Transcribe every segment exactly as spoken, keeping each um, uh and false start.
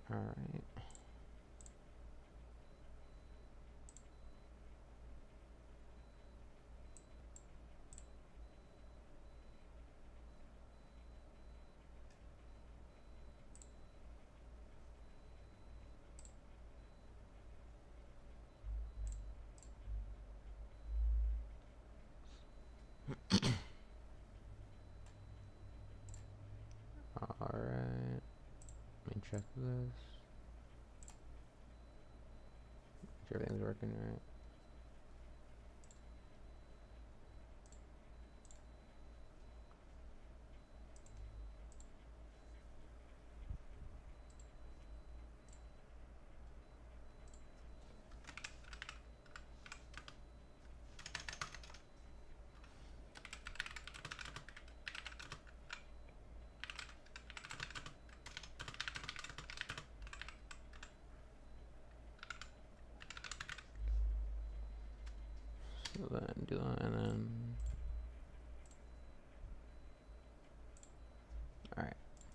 Alright. Alright. Let me check this. Make sure everything's working right. So then do that and then alright.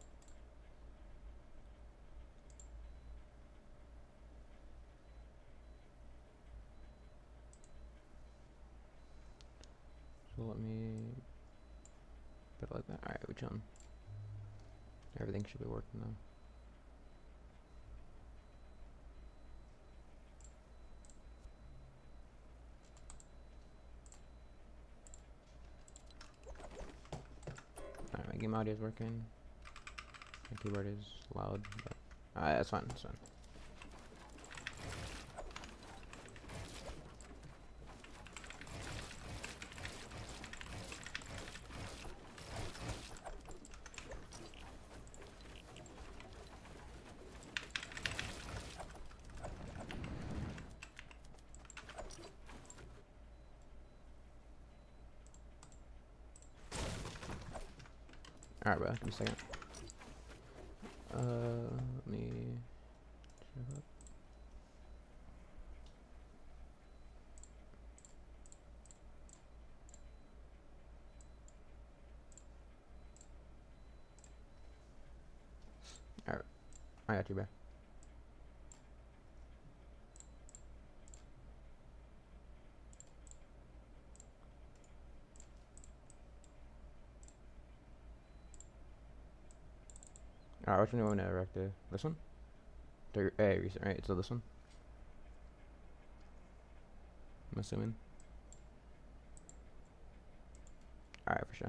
So let me put it like that. Alright, we're chilling. Everything should be working now. Alright, my game audio is working. My keyboard is loud, but alright, that's fine, that's fine. Alright, bro, give me a second. Uh, let me check up. Alright, I got you, bro. Alright, which one do you want to direct to? This one? To, hey, recent, right? So this one? I'm assuming. Alright, for sure.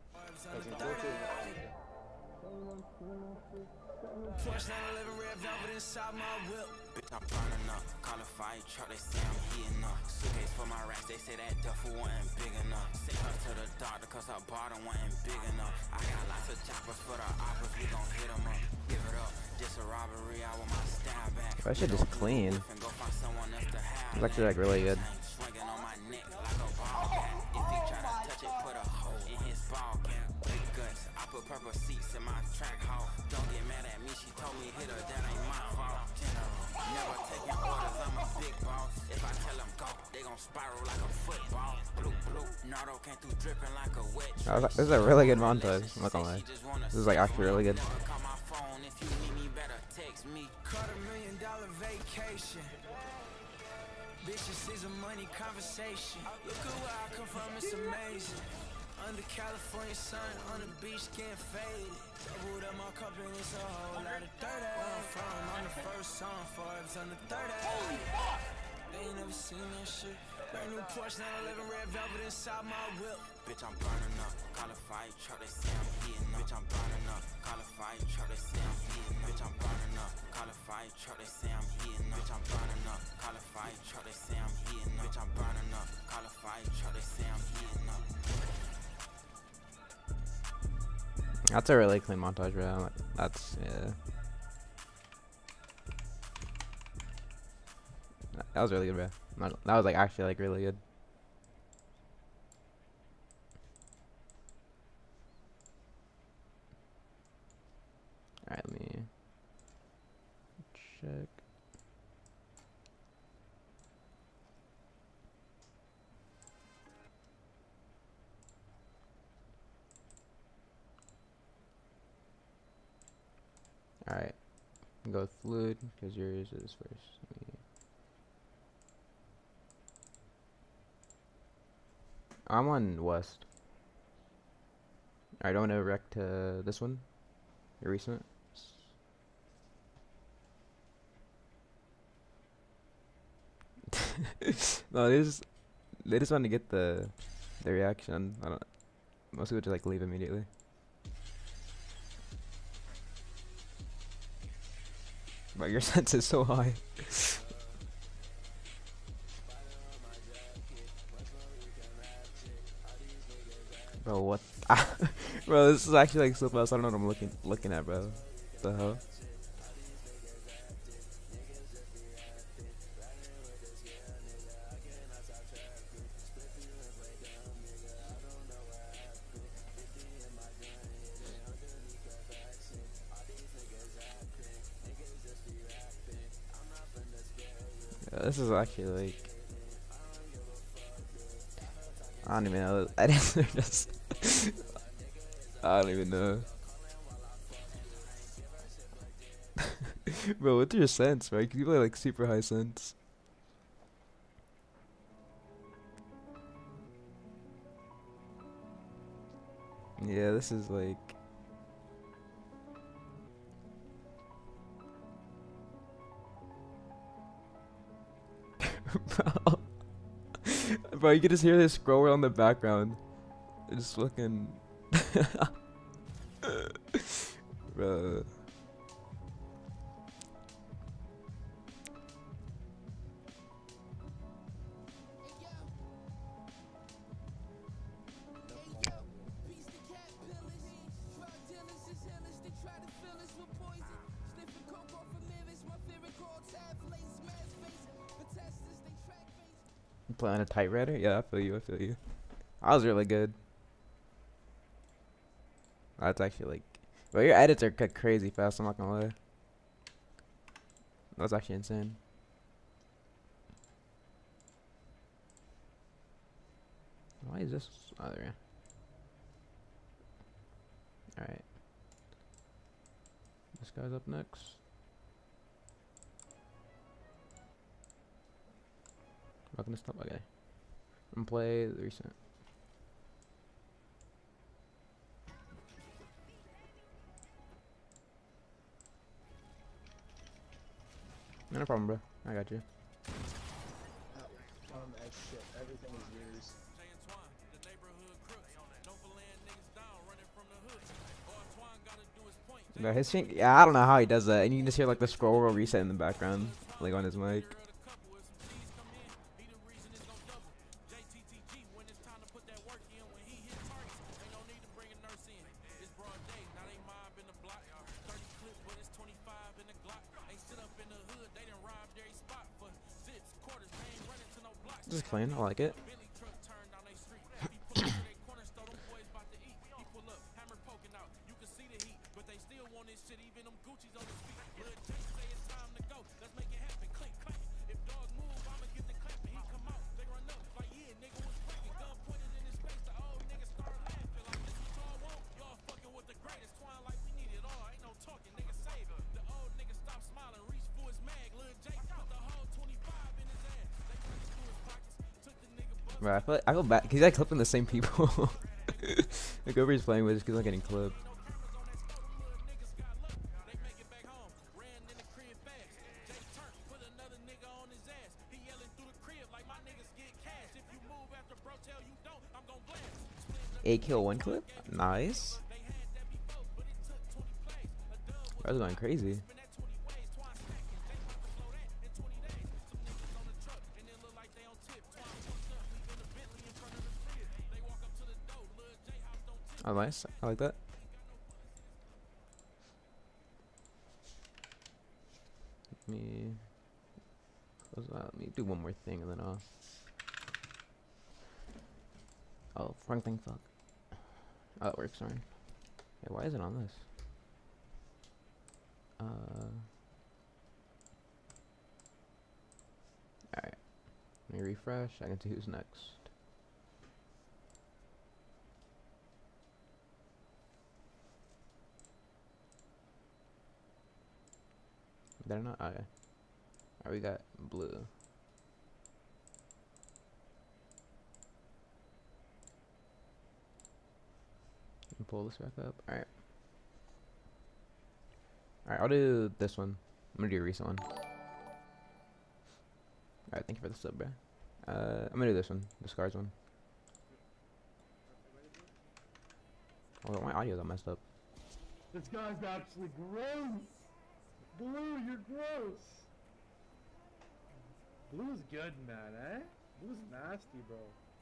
Bitch, I'm burning up. Call a fire truck, they say I'm heating up. Suitcase for my racks, they say that duffel wasn't big enough. Sent her to the doctor cause her bottom wasn't big enough. I got lots of choppers for the offers, we gon' hit them up. Give it up, just a robbery, I want my style back. That shit is clean. It's actually like really good. Swinging on my neck like a ball cap. If he try to touch it, put a hole in his ball cap. Big guts, I put purple seats in my track hole. Don't get mad at me, she told me hit her, that ain't my fault. Never taking orders, I'm a big boss. If I tell them go, they gon' spiral like a football. Blue, blue, Nardo came through dripping like a wet. Oh, this is a really good montage, I'm not gonna lie. This is like actually really good. Call my phone, if you need me, better text me. Cut a million dollar vacation. Bitches is a money conversation. Look at where I come from, it's amazing. Under California sun, on the beach getting faded. Doubled up my cup and it's a whole lot of dirt. Where I'm from, I'm the first song, Forbes on the third. Holy fuck! They ain't never seen that shit. Brand new Porsche nine eleven red velvet inside my whip. Bitch, I'm burning up. Call a fire truck, they say I'm heating up. Bitch, I'm burning up. Call a fire truck, they say I'm heating up. Bitch, I'm burning up. Call a fire truck, they say I'm heating up. Bitch, I'm burning up. Call a fire truck, they say I'm heating up. Bitch, I'm burning up. Call a fire truck, they say I'm heating up. That's a really clean montage, bro. That's, yeah. That was really good, bro. That was like actually like really good. Alright, let me check. Alright. Go with fluid because yours is first. Let me- I'm on west. I don't want to wreck to this one. Your recent. No, they just they just want to get the the reaction. I don't. Most people just like leave immediately. But your sense is so high. Bro, what? Bro, this is actually like so fast. I don't know what I'm looking looking at, bro. What the hell? Yeah, this is actually like I don't even know. I didn't just I don't even know. Bro, what's your sense, right? People are like super high sense. Yeah, this is like bro. Bro, you can just hear this scroller on the background. It's looking bro. You playing a typewriter? Yeah, I feel you, I feel you. I was really good. That's actually like well, your edits are c crazy fast, I'm not gonna lie. That's actually insane. Why is this? Oh, there. Alright. This guy's up next. I'm not gonna stop. Okay. I'm gonna play the recent. No problem, bro. I got you. Um, as shit. Everything is yours. Bro, his thing, yeah, I don't know how he does that. And you can just hear like the scroll roll reset in the background, like on his mic. This is clean. I like it. Bro, I feel like, I feel bad. He's like clipping the same people. Like whoever he's playing with, just keeps on getting clipped. Eight kill, one clip. Nice. I was going crazy. Oh, nice. I like that. Let me close that. Let me do one more thing and then I'll. Oh, wrong thing. Fuck. Oh, that works. Sorry. Hey, why is it on this? Uh. Alright. Let me refresh. I can see who's next. Did I not? Oh, yeah. Alright, we got blue. Pull this back up. Alright. Alright, I'll do this one. I'm gonna do a recent one. Alright, thank you for the sub, bro. Uh, I'm gonna do this one. The scars one. Oh, my audio's all messed up. This guy's actually gross. Blue, you're gross. Blue's good, man, eh? Blue's nasty, bro.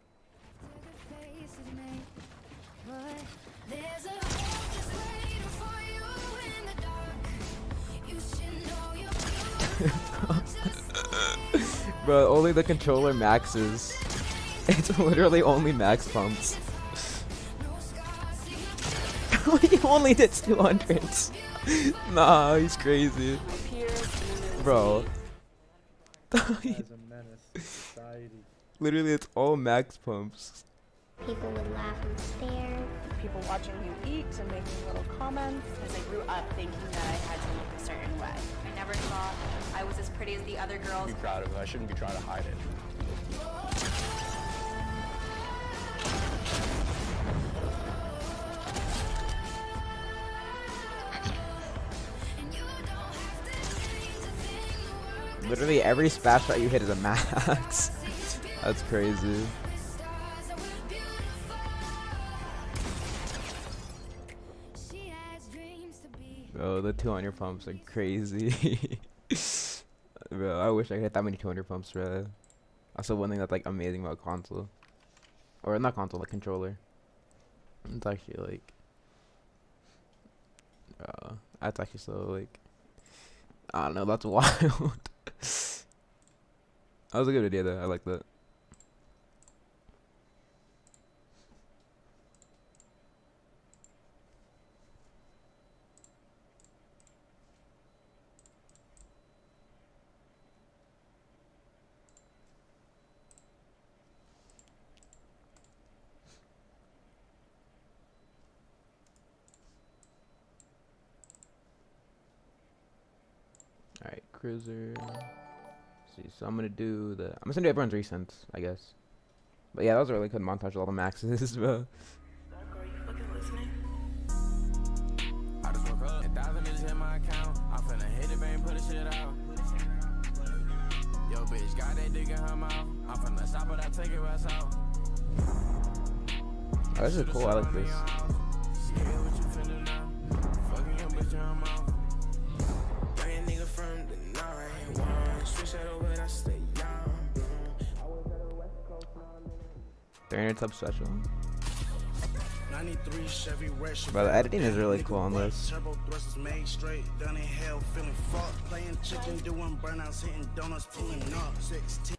There's a hope that's waiting for you in the dark. You should know you're Bro, only the controller maxes. It's literally only max pumps. He only did two hundreds. Nah, he's crazy. Bro. Guy's a menace to society. Literally, it's all max pumps. People would laugh and stare. People watching you eat and making little comments. Because I grew up thinking that I had to look a certain way. I never thought I was as pretty as the other girls. Be proud of it. I shouldn't be trying to hide it. Literally every splash shot you hit is a max. That's crazy. Bro, the two hundred pumps are crazy. Bro, I wish I could hit that many two hundred pumps, bro. Also, one thing that's like amazing about console, or not console, the controller. It's actually like, uh, that's actually so like, I don't know, that's wild. That was a good idea though. I like that. Alright, cruiser. See, so I'm gonna do the. I'm just gonna do everyone's recent, I guess. But yeah, that was a really good montage with all the maxes, bro. I just woke up, a thousand niggas in my account. I'm finna hit it, bang, put the shit out. Yo, bitch, got that dick in her mouth. I'm finna stop it, I take it right out. Oh, this is cool. I like this. Yeah, what you finna now? Fucking your bitch in her mouth. Bring a nigga from the nine one. Switch that over, I stay young. I was at the West Coast, now I'm in three hundred sub special. ninety-three Chevy Red. Bro, the editing is really cool on this. Turbo thrusters made straight, done in hell, feeling fucked. Playing chicken, doing burnouts, hitting donuts, pulling up. sixteen.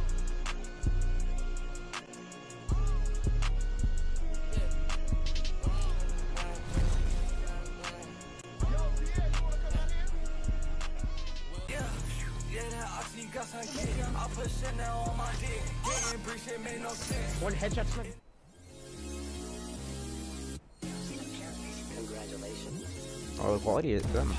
One headshot. Oh, the quality is good.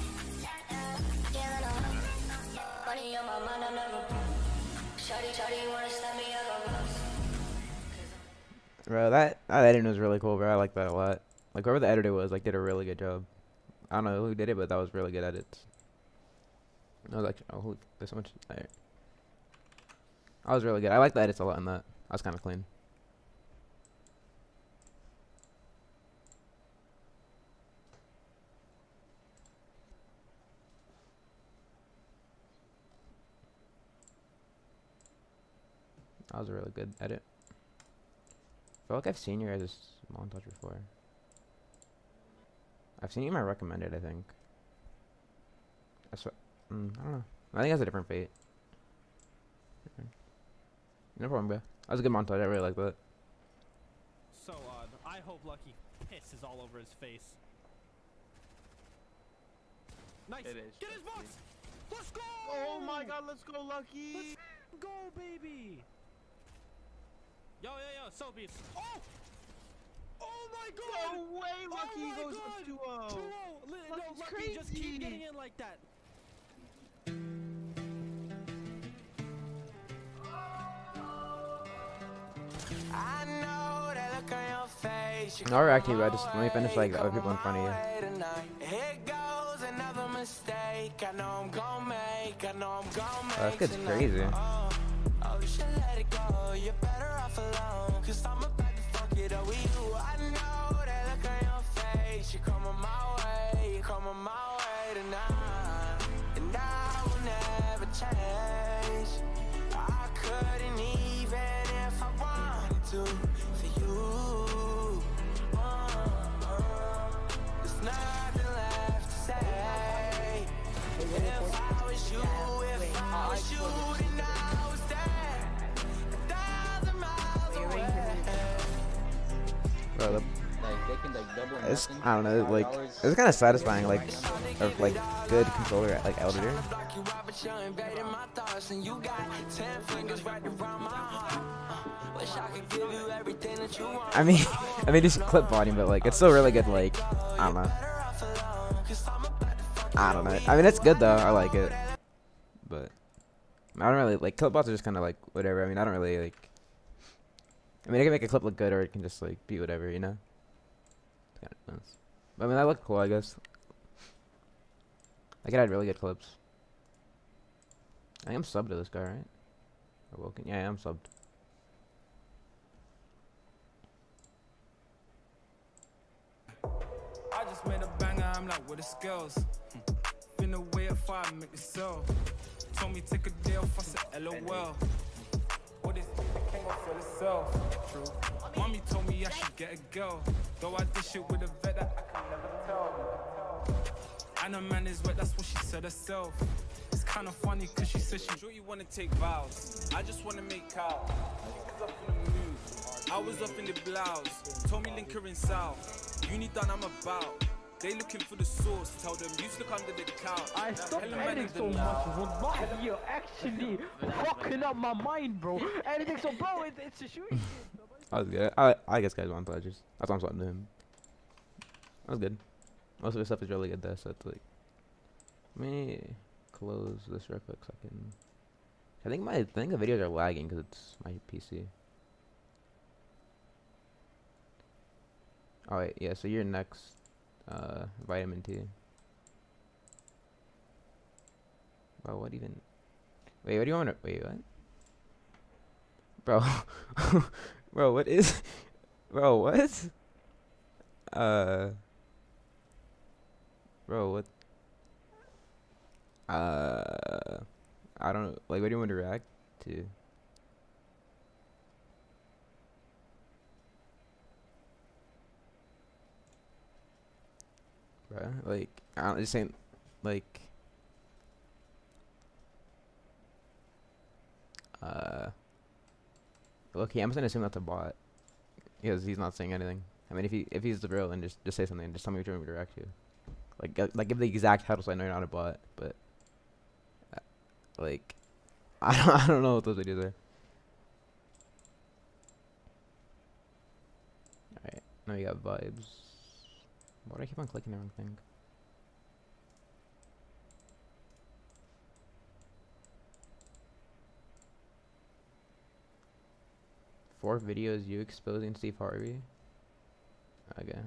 Bro, that, that editing was really cool, bro. I like that a lot. Like, whoever the editor was, like, did a really good job. I don't know who did it, but that was really good edits. I was like, oh, who, there's so much there. That was really good. I like the edits a lot in that. That was kind of clean. That was a really good edit. I feel like I've seen your guys' montage before. I've seen you in my recommended, I think. That's what. Mm, I don't know. I think that's a different fate. Okay. No problem, bro. That was a good montage. I really like that. So odd. I hope Lucky pisses all over his face. Nice. It is. Get his box. Let's go. Oh my God, let's go, Lucky. Let's go, baby. Yo, yo, yo, so beast. Oh! Oh my god! No way, Lucky oh my goes god. two oh. two oh. No, Lucky's Lucky, just keep crazy. getting in like that. I'll react to you, but just let me finish like the other people in front of you. Here goes another mistake. I know I'm gonna make. I know I'm gonna Oh, make. this kid's crazy. Oh, oh, you should let it go. You're better off alone. Cause I'm about to fuck it up with you. I know that look on your face. You're coming my way. You're coming my way tonight. And I will never change. I couldn't even if I wanted to for you. Uh, uh, there's nothing left to say. If I was you, if I was you, then I was there. A thousand miles away. Bro, the, Like they can like double. it's I don't know, like it's kind of satisfying, like of like good controller like editor. I mean, I mean, it's clip volume, but like it's still really good. Like I don't know. I don't know. I mean, it's good though. I like it, but I don't really like clip bots are just kind of like whatever. I mean, I don't really like. I mean, I can make a clip look good, or it can just like be whatever, you know. It's kind of nice. But, I mean, that looked cool, I guess. I could add really good clips. I am subbed to this guy, right? Or Wilkin? Yeah, I am subbed. I just made a banger, I'm like, what the skills? Been away at five, make the sell. Told me take a day off, I said LOL. What is it can't go sell itself? True. Mommy told me I should get a girl. Though I did shit with a vet that I can never tell. And a man is wet, that's what she said herself. It's kind of funny cause she said she sure you wanna take vows. I just wanna make out. I was up in the mood. I was up in the blouse. Told me link her in south. Uni done, I'm about. They looking for the source. Tell them you look under the couch. I stopped editing so much. Wallahi, you're actually fucking up my mind, bro. Editing so, bro, it, it's a shooting. That was good. I I guess guys want Montages. That's why I'm subbing to him. That was good. Most of his stuff is really good though, so it's like. Let me close this real quick so I can. I think my I think the videos are lagging because it's my P C. Oh wait, yeah. So you're next. Uh, vitamin T. Bro, what even? Wait, what do you want to? Wait, what? Bro, bro, what is? Bro, what? Uh, bro, what? Uh, I don't know. Like, what do you want to react to? Bro, like, I don't just saying, like, uh, okay, I'm just gonna assume that's a bot because he's not saying anything. I mean, if he if he's the real, then just just say something. Just tell me what you want me to react to. Like, g like give the exact title so I know you're not a bot. But, uh, like, I don't I don't know what those videos are. All right, now you got vibes. Why do I keep on clicking the wrong thing? Four videos you exposing Steve Harvey? Okay.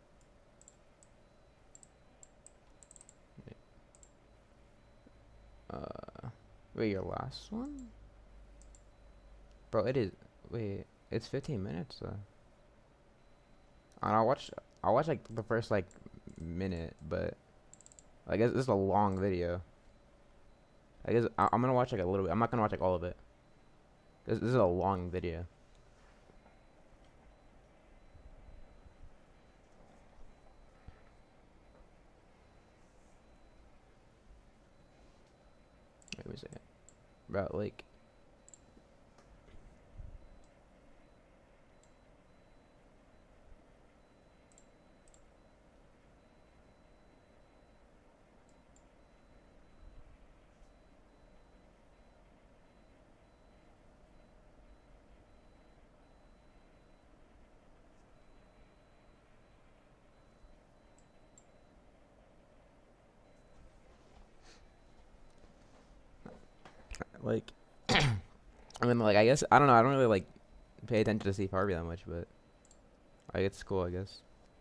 Uh, wait, your last one? Bro, it is. Wait, it's fifteen minutes though. And I'll watch. I'll watch like the first like minute, but I guess this is a long video. I guess I I'm gonna watch like a little bit. I'm not gonna watch like all of it. This this is a long video. Wait a second, bro. Like. Like, I mean, like, I guess, I don't know, I don't really, like, pay attention to Steve Harvey that much, but Like it's cool, I guess.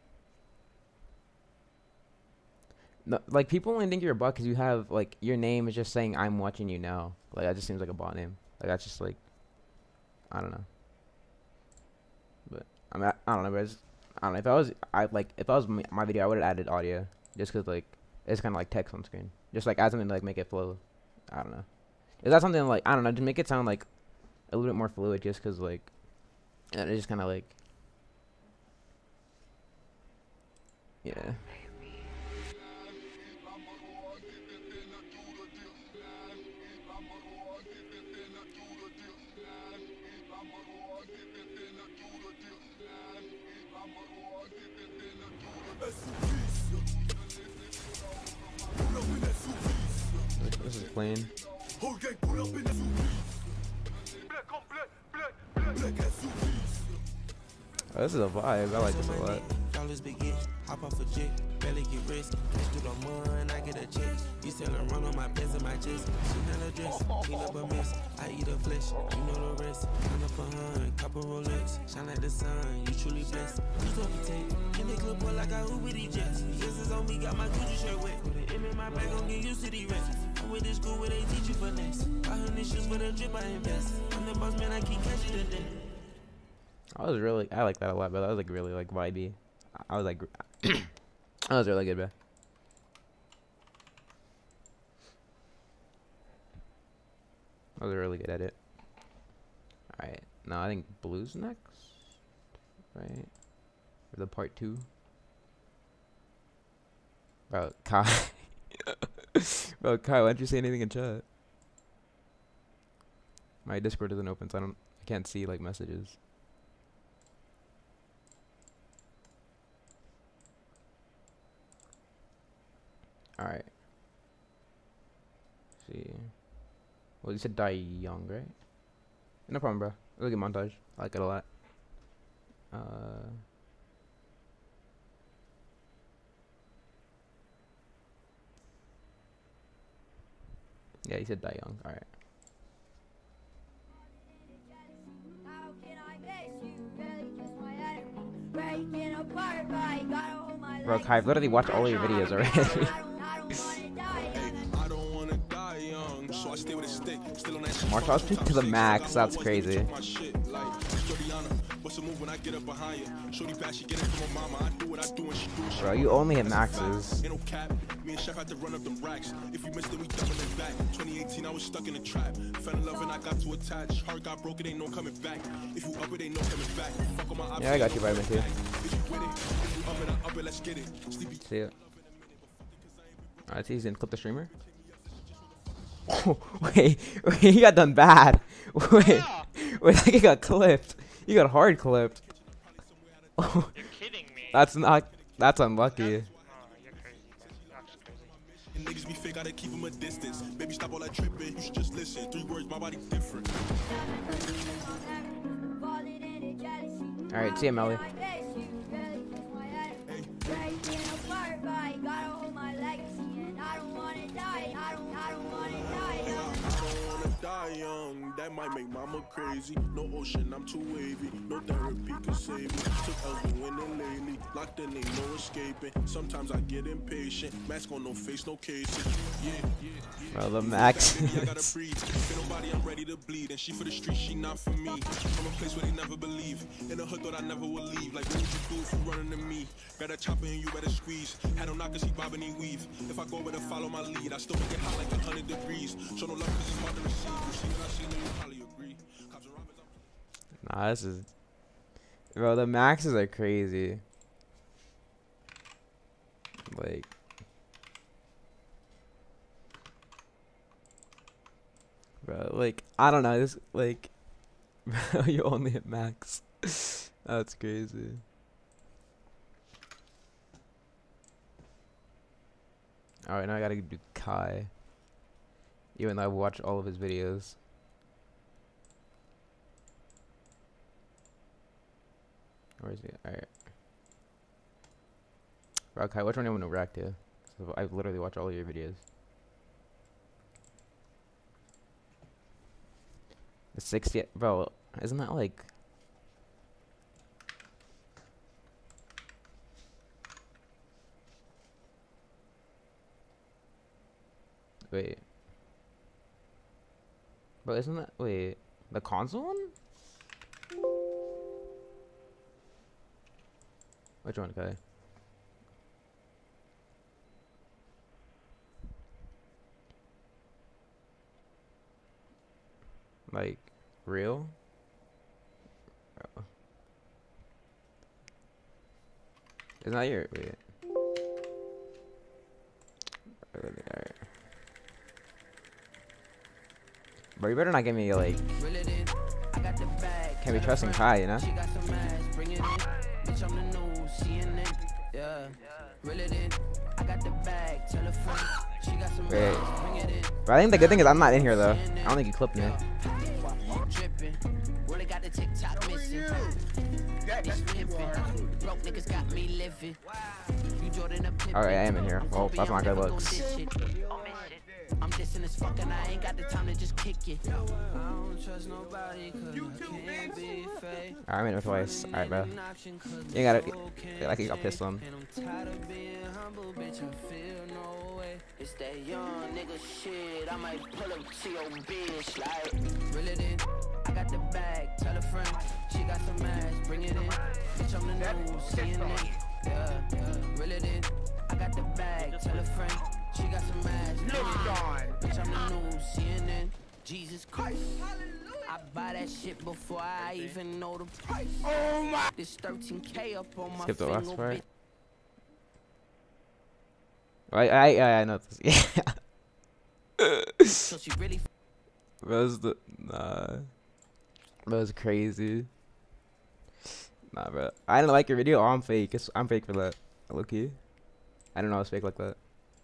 No, like people only think you're a bot because you have like your name is just saying I'm watching you now. Like that just seems like a bot name. Like that's just like I don't know. But I mean I, I don't know. But it's, I don't know if I was I like if I was m my video I would have added audio just because like it's kind of like text on screen. Just like add something to like make it flow. I don't know. Is that something like I don't know to make it sound like a little bit more fluid just because like and it's just kind of like yeah. This is plain. Oh, this is a vibe. I like this a lot. Dollars big get, hop off a jet, barely get rich. Let's do the mud, I get a check. You sell a run on my pants and my chest. Chanel a dress, clean up a mess. I eat a flesh, you know the rest. Turn up a hun, couple Rolex, shine like the sun. You truly blessed. You talk a tape, in the club boy like I hoop with these jets. This is on me, got my Gucci shirt wet. Put an M in my bag, gon' get used to the rest. I went to school where they teach you finesse. I heard this shoes for the drip, I invest. I'm the boss man, I keep catching the day. I was really, I like that a lot, but that was like really like vibey. I was like, that was really good, bro. I was really good at it. Alright, now I think blue's next, right? Or the part two. Bro, Kai. Bro, Kai, why don't you say anything in chat? My Discord isn't open, so I don't, I can't see like messages. Alright. See. Well, you said die young, right? No problem, bro. Look at montage. I like it a lot. Uh. Yeah, he said die young. Alright. Bro, Kai, I've literally watched all your videos already. Marshall's picked to the max, that's crazy. Bro, you only hit maxes. Yeah, I got you, Vitamin two. See ya. Alright, see, he's gonna clip the streamer. wait, wait, he got done bad. Wait, wait, like he got clipped. He got hard clipped. You're kidding me. That's not, that's unlucky. That's, oh, you're crazy. That's crazy. Niggas be fake, gotta keep them a distance. Baby, stop all that tripping. You should just listen. Three words, my body different. Alright, see ya, Melly. Die young, that might make mama crazy. No ocean, I'm too wavy. No therapy can save me. Took L's been winning lately. Locked in, ain't no escaping. Sometimes I get impatient. Mask on, no face, no cases. Yeah, yeah, yeah. Bro, the max. I gotta breathe. For nobody, I'm ready to bleed. And she for the street, she not for me. From a place where they never believe. In the hood, thought I never would leave. Like, what would you do if you running to me? Got a chopper and you better squeeze. Had him knock cause he bobbing and weave. If I go with her, follow my lead. I still make it hot like a hundred degrees. Show no love cause it's hard to receive. You see what I see, you probably agree. Cops and robbers, I'm Nah, this is... Bro, the maxes are crazy. Like... Bro, like, I don't know, this, like... Bro, you only hit max. That's crazy. Alright, now I gotta do Kai. Even though I watched all of his videos. Where is he? Alright. Bro, Kai, which one do you want to react to? So I've literally watched all of your videos. The sixty, bro, isn't that like... Wait. But isn't that wait the console one? Which one, Kai? Like real? Oh. Isn't that your wait? Alright. Bro, you better not give me like. Can't be trusting Kai, you know? Wait. But I think the good thing is I'm not in here though. I don't think you clipped me. Alright, I am in here. Well, that's not good looks. I'm dissing as fuck and I ain't got the time to just kick it. I don't trust nobody cause I can't be fake. Alright, I made it twice. Alright, bro. You got it. Like you got pissed on. And I'm tired of being humble, bitch. I feel no way. It's that young nigga shit. I might pull up to your bitch like reel it in. I got the bag. Tell a friend she got some ass. Bring it in. Bitch, I'm the news. Seeing it. Yeah, yeah. Reel it in. I got the bag. Tell a friend. She got some ass. Bitch, I'm the news, C N N. Jesus Christ. I buy that shit before I even know the price. Oh my. This thirteen K up on my Skip the last part. bitch. I I I, I know this. Yeah. So she really That was the nah. That was crazy. Nah, bro. I didn't like your video. Oh, I'm fake. It's, I'm fake for that. Look here. I didn't know I was fake like that.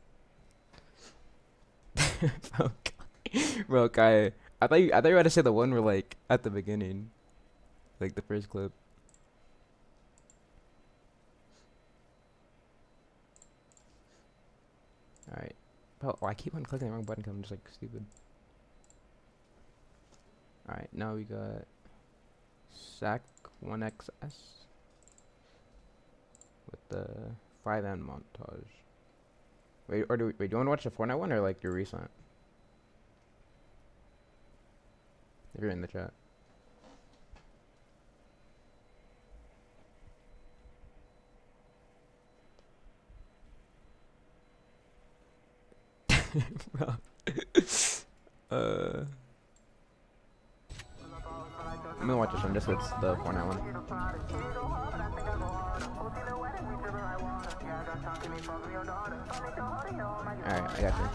Bro, bro, Kai, I thought you, I thought you were about to say the one where like at the beginning, like the first clip. All right, bro. Oh, I keep on clicking the wrong button because I'm just like stupid. All right, now we got S A C one X S with the five N montage. Wait, or do we, wait, do you want to watch the Fortnite one or like your recent? If you're in the chat. Bro. uh, I'm gonna watch this one just so it's the Fortnite one. Alright, I got you.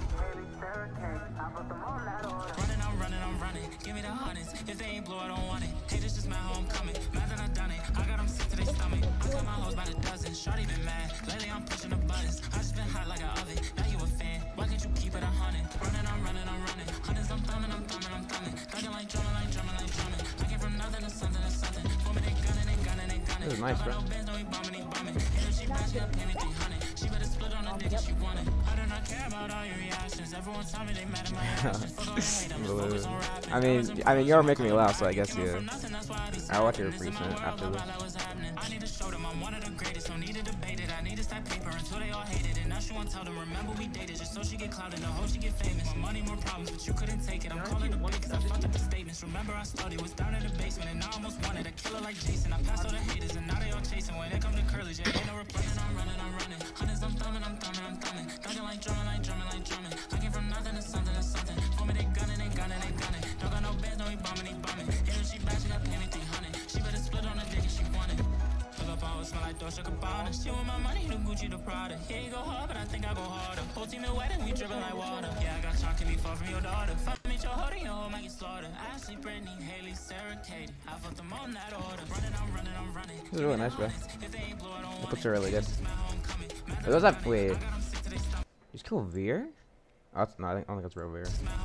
running, I'm running, I'm running. Give me the hundreds. If they ain't blue, I don't want it. Hey, this is my homecoming. Mad that I done it. I got them sick to their stomach. I got my hoes by the dozen. Shorty been mad. Lately I'm pushing the buttons. I just been hot like an oven. Now you a fan. Why can't you keep it a hundred? Running, I'm running, I'm running. Hundreds, I'm thumbing, I'm thumbing, I'm thumbing. Thugging like drumming, like drumming, like drumming. I came from nothing to something to something. For me, they gunning, they gunning, they gunning. This is nice, bro. No bands, no he bumming, he bumming. Hey, she bad, she got pay me three hundred. She better split on the dick if she want it. I do not care about all your reactions. Everyone tell me they mad at my actions. Fuck all the hate, I'm just focused on rapping. I mean, I mean, you're making me laugh, so I guess yeah. I'll watch your recent after this. I need to show them I'm one of the greatest. Don't need to debate it. I need to stack paper until they all hate it. And now she won't tell them. Remember we dated just so she get clouded. The hoe she get famous. More money, more problems, but you couldn't take it. I'm calling the break cause I fucked up the statements. Remember I started was down in the basement and now I almost wanted a killer like Jason. I passed all the haters and now they all chasing. When it comes to curlers, yeah, ain't no replacing. I'm running, I'm running. Hundreds, I'm thumbing, I'm thumbing, I'm thumbing. Thugging like drumming, like drumming, like drumming. I came from nothing to something to something. For me, they gunning, they gunning, they gunning. Don't got no bands, no he bombing, he bombing. Hey, she bad, she got pay me three hundred. She better split on the dick if she want it. Look up, I smell like Dolce Gabbana. She want my money, the Gucci, the Prada. Yeah, you go hard, but I think I go harder. Whole team in wedding, we dripping like water. Yeah, I got chalk, can be far from your daughter. Fuck me, your hoodie, your hoe might get slaughtered. Ashley, Brittany, Haley, Sarah, Katie. I fucked them all in that order. Running, I'm running, I'm running. This is really nice, bro. The clips are really good. Are those that wait? Just kill Veer? Oh, that's, no, I, think, I don't think that's real Veer.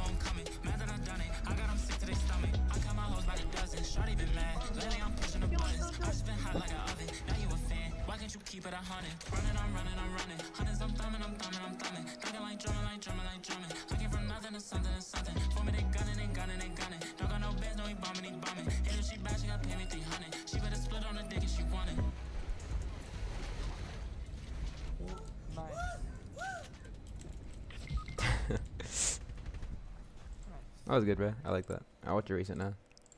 Why can't you keep it a hundred? Running, I'm running, I'm running. Hundreds, I'm thumbing, I'm thumbing, I'm thumbing. Thugging like drumming, like drumming, like drumming. I came from nothing to something to something. For me, they gunning, they gunning, they gunning. Don't got no bands, no he bombing, he bombing. Hey, if she bad, she got pay me three hundred. She better split on the dick if she want it. That was good, bro. I like that. I watch your recent now.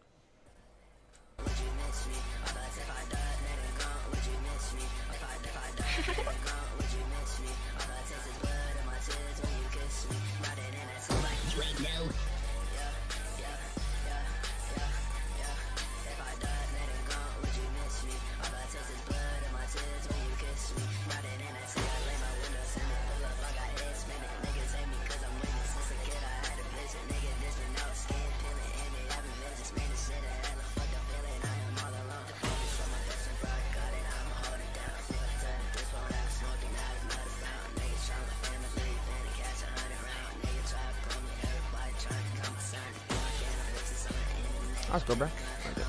Let's go, bro. Okay.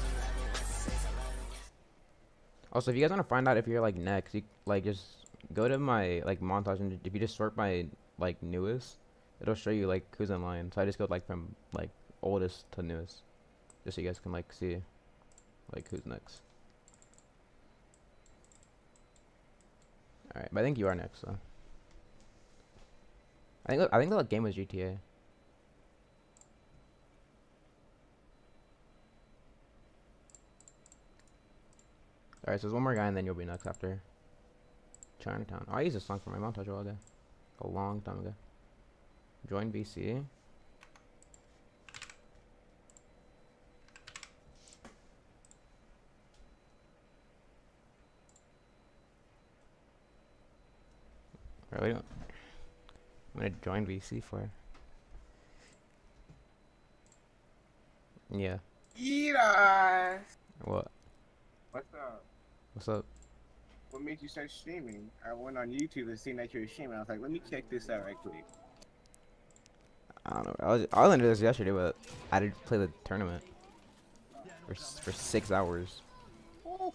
Also, if you guys want to find out if you're like next, you like just go to my like montage, and if you just sort by like newest, it'll show you like who's in line. So I just go like from like oldest to newest, just so you guys can like see like who's next. All right, but I think you are next, so. I think I think the like, game was G T A. Alright, so there's one more guy and then you'll be next after Chinatown. Oh, I used this song for my montage a while ago. A long time ago. Join V C. Alright, wait. I'm gonna join V C for. Yeah. Yeah. What? What's up? What's up? What made you start streaming? I went on YouTube and seen that you were streaming. I was like, let me check this out right quick. I don't know. I was I was into this yesterday, but I did play the tournament for s- for six hours. Oh.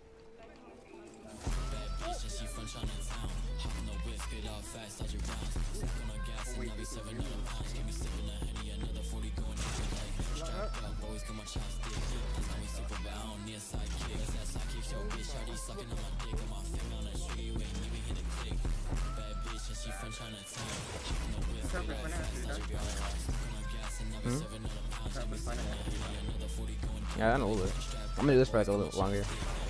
Hmm? Yeah, I know a little bit. I'm gonna do this for like a little longer.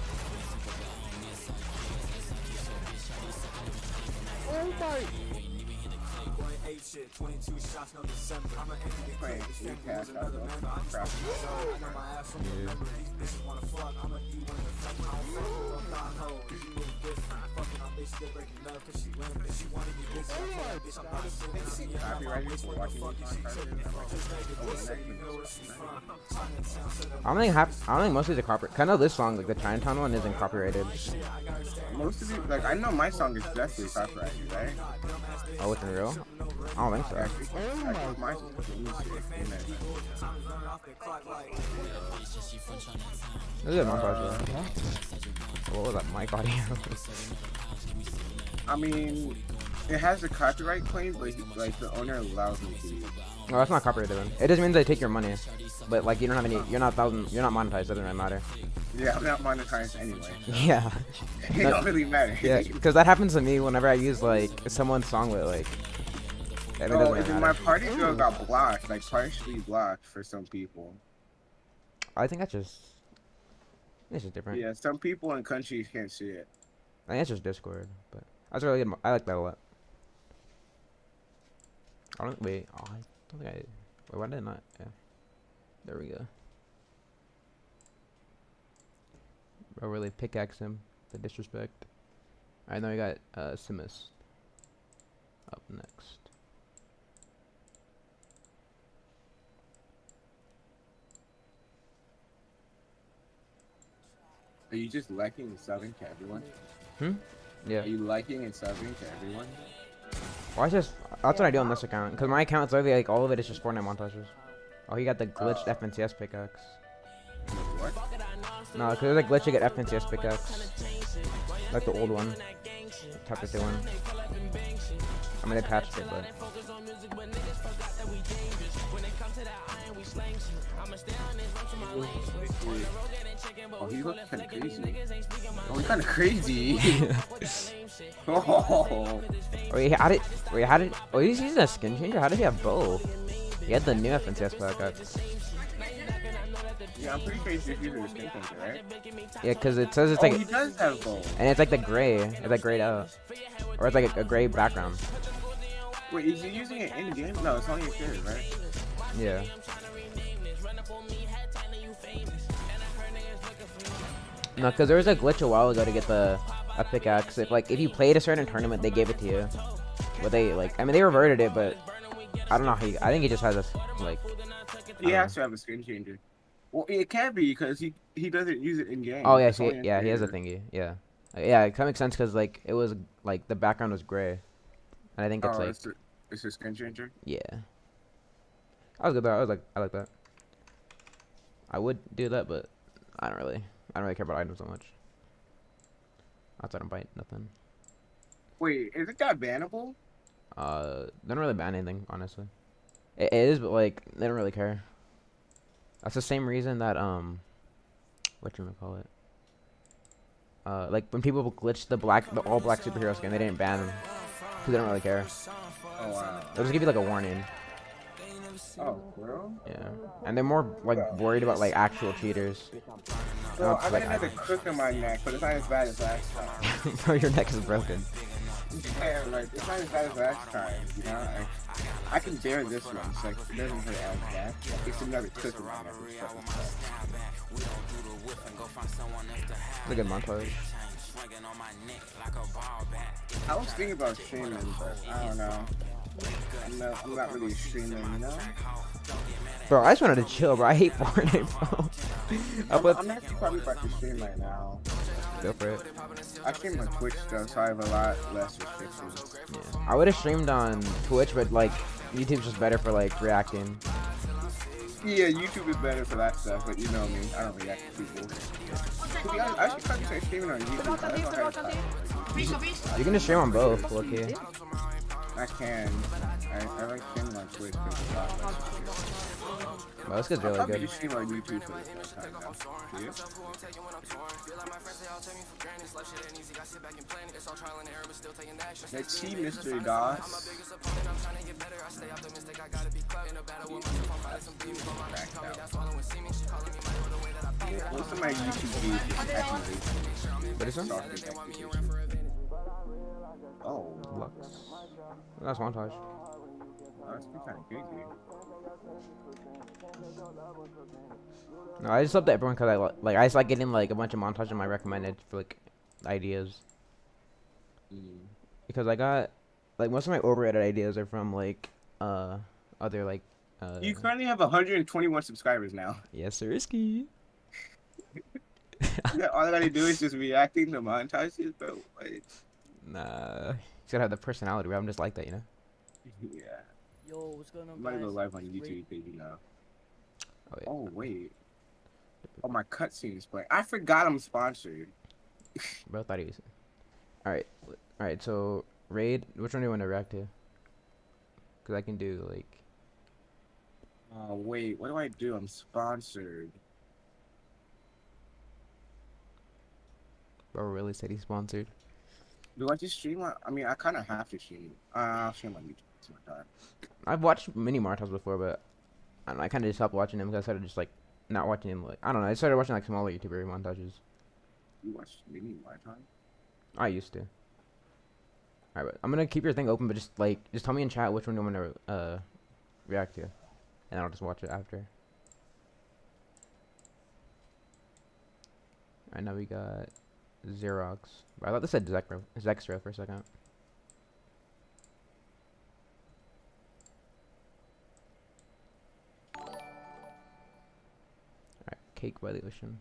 I don't think half, I don't think most of the copyright. Kind of this song, like the Chinatown one, isn't copyrighted. Most of it, like I know my song is definitely copyrighted, right? Oh, it's in real? I don't think so. I think mine's This is a montage. Huh? What was that mic audio? I mean, it has a copyright claim, but like the owner allows me to use it. Oh, that's not copyrighted then. It just means they take your money, but like you don't have any. You're not thousand. You're not monetized. Doesn't really matter. Yeah, I'm not monetized anyway. Yeah. It No, don't really matter. Yeah, because that happens to me whenever I use like someone's song with like. It doesn't Oh, really and my matter. party girl got blocked, like partially blocked for some people. I think that's just. It's just different. Yeah, some people in countries can't see it. I think it's just Discord, but that's really good. mo- I like that a lot. I don't wait. Oh, I don't think I. Wait, why did I not? Yeah. There we go. Bro, really pickaxe him. The disrespect. Alright, now we got uh, Simus up next. Are you just liking and subbing to everyone? Hmm? Yeah. Are you liking and subbing to everyone? Well, I just that's what I do on this account because my account's literally like all of it is just Fortnite montages. Oh, he got the glitched Uh, F N C S pickaxe. What? No, because there's a glitch to get F N C S pickaxe, like the old one, chapter two one. I mean they patched it, but. Oh, he looks kind of crazy. Oh, he's kind of crazy. Oh. Wait, how did? Wait, how did? Oh, he's using a skin changer. How did he have both? He had the new F N C S pack. Up. Yeah, I'm pretty sure he's just using the skin changer, right? Yeah, cause it says it's Oh, like, he does have gold. and it's like the gray. It's like grayed out, or it's like a, a gray background. Wait, is he using it in game? No, it's only in series, right? Yeah. No, cause there was a glitch a while ago to get the a pickaxe. If like if you played a certain tournament, they gave it to you. But they like, I mean, they reverted it, but I don't know how. He, I think he just has a like. He has to have a skin changer. Well, it can be because he he doesn't use it in game. Oh yeah, It's he, only in yeah, he has a series. thingy. Yeah, yeah, it kind of makes sense because like it was like the background was gray, and I think it's Oh, like it's a, it's a skin changer. yeah. I was good though. I was like, I like that. I would do that, but I don't really, I don't really care about items so much. Outside of bite, nothing. Wait, is it that bannable? Uh, they don't really ban anything, honestly. It is, but like they don't really care. That's the same reason that um, what you call it? Uh, like when people glitch the black, the all black superhero skin, they didn't ban them because they don't really care. Oh wow. They'll just give you like a warning. Oh, bro. Yeah, and they're more like worried about like actual cheaters. Bro, Not I like, got another crook in my neck, but it's not as bad as last time. bro, your neck is broken. Yeah, like it's not as bad as last time. You know, like, I can bear this one. It's like it doesn't hurt as bad. It's another crook in my neck. It's fucking sad. Look at montage. I was thinking about streaming, but I don't know. I'm not, I'm not really streaming, you know? Bro, I just wanted to chill, bro. I hate Fortnite, bro. I I'm, put... I'm actually probably about to stream right now. Go for it. I stream on Twitch though, so I have a lot less restrictions. Yeah. I would have streamed on Twitch, but like YouTube's just better for like reacting. Yeah, YouTube is better for that stuff, but you know me, I don't react to people. To be honest, I should probably start streaming on YouTube. I don't have time. You can just stream on both, okay? I can. I, I like streaming on Twitch, but it's a lot less restrictions. Bro, this kid's I'll really probably good. just stream on YouTube for the first time now. Yeah? Let's see, Mister Doss. Most of my YouTube views is activation. What is it? Software activation. Oh, Lux. That's montage. that's kind of crazy. No, I just love that everyone cause I li- like I just like getting like a bunch of montage in my recommended for like ideas. Mm. Because I got like most of my overrated ideas are from like uh other like uh You currently have one hundred twenty-one subscribers now. yes sir risky. Yeah, all I gotta do is just reacting to montages, bro. Like, Nah, you gotta have the personality. Bro. I'm just like that, you know. yeah. Yo, what's going on, I'm gonna guys? go live on It's YouTube, because you know. Oh yeah. Oh wait. Oh, my cutscenes playing. I forgot I'm sponsored. Bro, thought he was. All right, all right. So raid. Which one do you want to react to? Cause I can do like. Oh wait, what do I do? I'm sponsored. Bro really said he's sponsored. Do I just stream on? I mean, I kind of have to stream. Uh, I'll stream on YouTube sometime. I've watched mini Martels before, but I don't know, I kind of just stopped watching him because I started just like not watching him. Like I don't know. I started watching like smaller YouTuber montages. You watch Mini my time? I used to. Alright, but I'm gonna keep your thing open, but just like just tell me in chat which one you want to uh react to, and I'll just watch it after. Alright, now we got Xerox. I thought this said Zextra, Zextra for a second. Alright, Cake by the Ocean.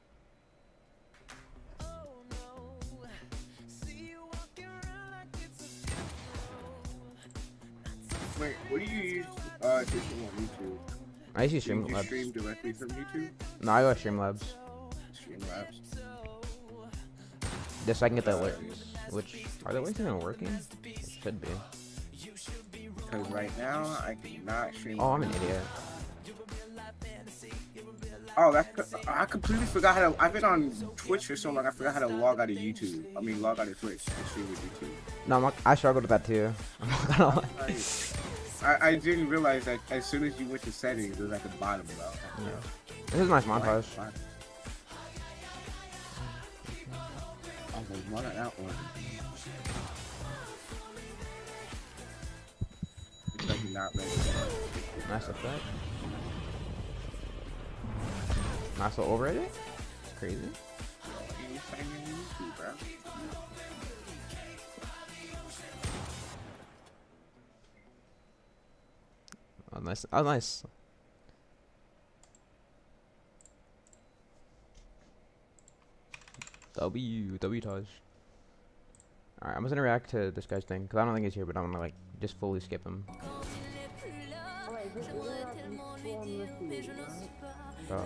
Wait, what do you use uh, to stream on YouTube? I used to Do you Streamlabs. just stream directly from YouTube? No, I go Streamlabs. Streamlabs. Just so I can get the alerts. Which, are the alerts even working? It should be. Because right now, I cannot stream. Oh, I'm an idiot. Oh, that's, I completely forgot how to. I've been on Twitch for so long, I forgot how to log out of YouTube. I mean, log out of Twitch and stream with YouTube. No, I'm not, I struggled with that too. I'm not gonna lie. Like, I, I didn't realize that as soon as you went to settings, it was at the bottom though. Yeah. This is a nice montage. Why- why- I was like, why not that one? It's like you're not ready. Nice effect. Nice little overrated. Crazy. You find it on YouTube, bro. Oh, nice. Oh, nice. W. W Taj. Alright, I'm just gonna react to this guy's thing, because I don't think he's here, but I'm gonna, like, just fully skip him. Oh.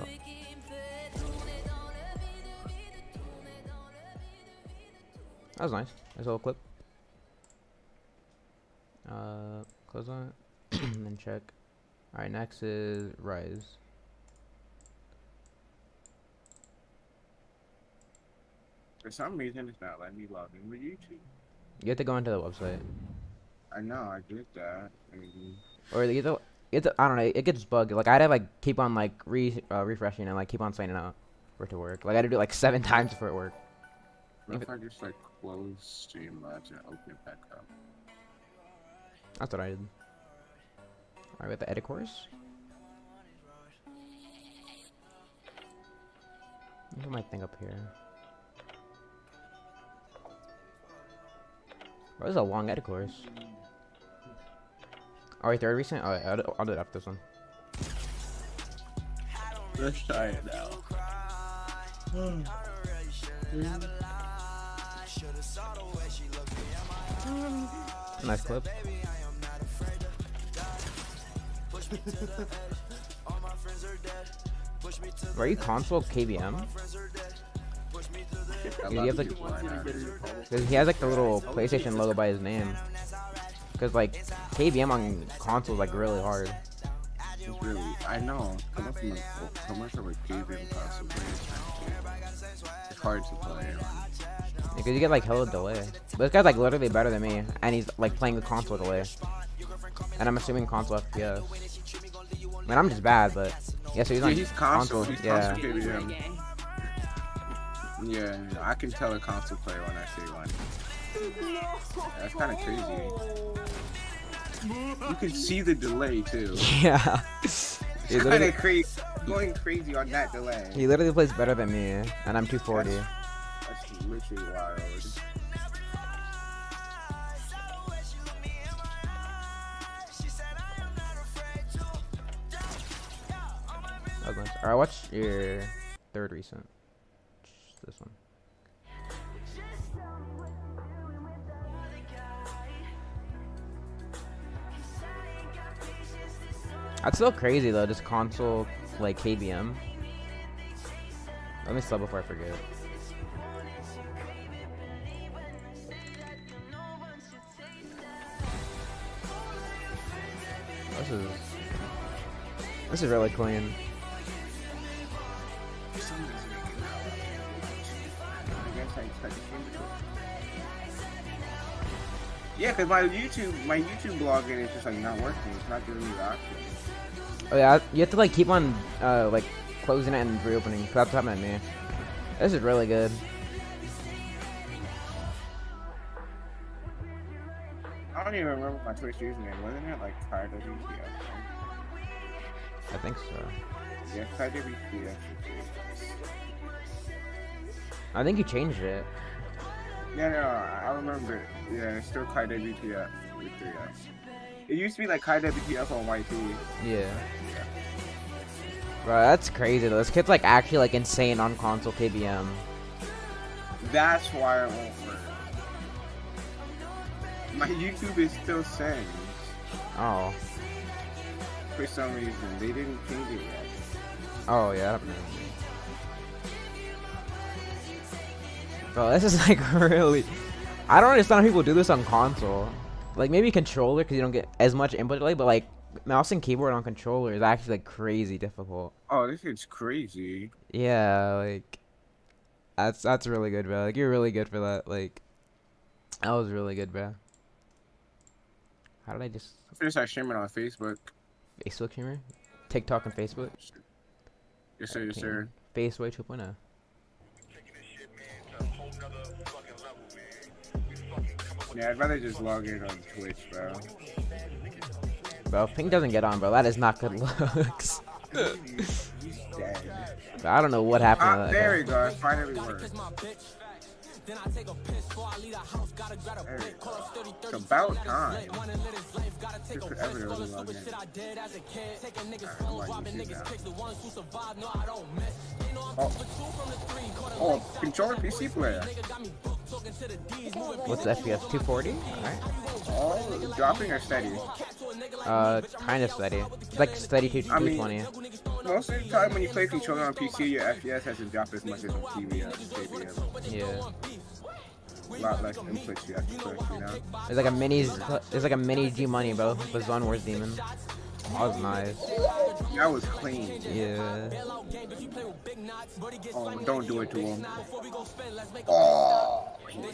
That was nice. Nice little clip. Uh, close on it. And then check. Alright, next is Rise. For some reason, it's not letting me log in with YouTube. You have to go into the website. I know, I did that. I mean, Or you have to, you have to, I don't know, it gets bugged. Like, I had to, like, keep on, like, re uh, refreshing and, like, keep on signing out for it to work. Like, I had to do it, like, seven times for it to work. what if I just like close Streamlabs and open it back up? That's what I did. Alright, we got the edit course. Let me put my thing up here. Bro, this is a long edit course. Alright, third recent? Alright, I'll, do- I'll do it after this one. Let's try it now. Nice clip. Are you console K B M? A you lot have of to- people are not. Because he has like the little PlayStation logo by his name. Because like K B M on console is like really hard. It's really, I know. Coming from a commercial like Game and console players, it's hard to play on. Because you get like hella delay. But this guy's like literally better than me, and he's like playing the console delay. And I'm assuming console F P S. I mean, I'm just bad, but yeah. So he's Yeah, on he's console. console. He's Yeah. console K B M. Yeah, I can tell a console player when I see one. That's kind of crazy. You can see the delay too. Yeah. It's He kind literally, of crazy. Going crazy on that delay. he literally plays better than me, and I'm two forty. That's, that's literally wild. That was nice. Alright, watch your third recent. Just this one. That's still crazy though, this console like K B M. Let me sub before I forget. This is this is really clean. For some reason, I guess I expect to change it. Yeah, cause my YouTube, my YouTube blogging is just like not working. It's not giving me the option. Oh yeah, you have to like keep on uh, like closing it and reopening. 'Cause that's what happened to me. This is really good. I don't even remember my Twitch username. Wasn't it like Kai W T F? I think so. Yeah, Kai W T F. I think you changed it. Yeah, no, I remember it. Yeah, it's still Kai W T F with three F's. It used to be like Kai W T F on Y T. Yeah. Bro, that's crazy though. This kid's like actually like insane on console K B M. That's why it won't work. My YouTube is still saying Oh. for some reason they didn't change it yet. Oh yeah. I don't know. Bro, this is like really. I don't understand how people do this on console. Like maybe controller because you don't get as much input delay, but like mouse and keyboard on controller is actually like crazy difficult. Oh, this is crazy. Yeah, like that's that's really good, bro. Like you're really good for that. Like that was really good, bro. How did I just I'm gonna start streaming on Facebook. Facebook streamer? TikTok and Facebook? Yes sir, yes sir. Faceway two point oh. Yeah, I'd rather just log in on Twitch, bro. Bro, if Pink doesn't get on, bro, that is not good looks. He's dead. Bro, I don't know what happened Ah, to that there guy. we go. It finally worked. There we go. It's about time. Took forever to really log in. Alright, I'm on YouTube now. Oh. Oh, controller P C player. What's the F P S? two forty? Alright. Oh, dropping or steady? Uh, kind of steady. It's like steady to I mean, two twenty. most of the time when you play controller on P C, your F P S hasn't dropped as much as on T V or J B M. Yeah. A lot less inputs you have to push, you know? There's like a mini, there's like a mini G Money, bro. The Zone Wars Demon. That was nice. That was clean. Yeah. Oh, don't do it to him. Oh.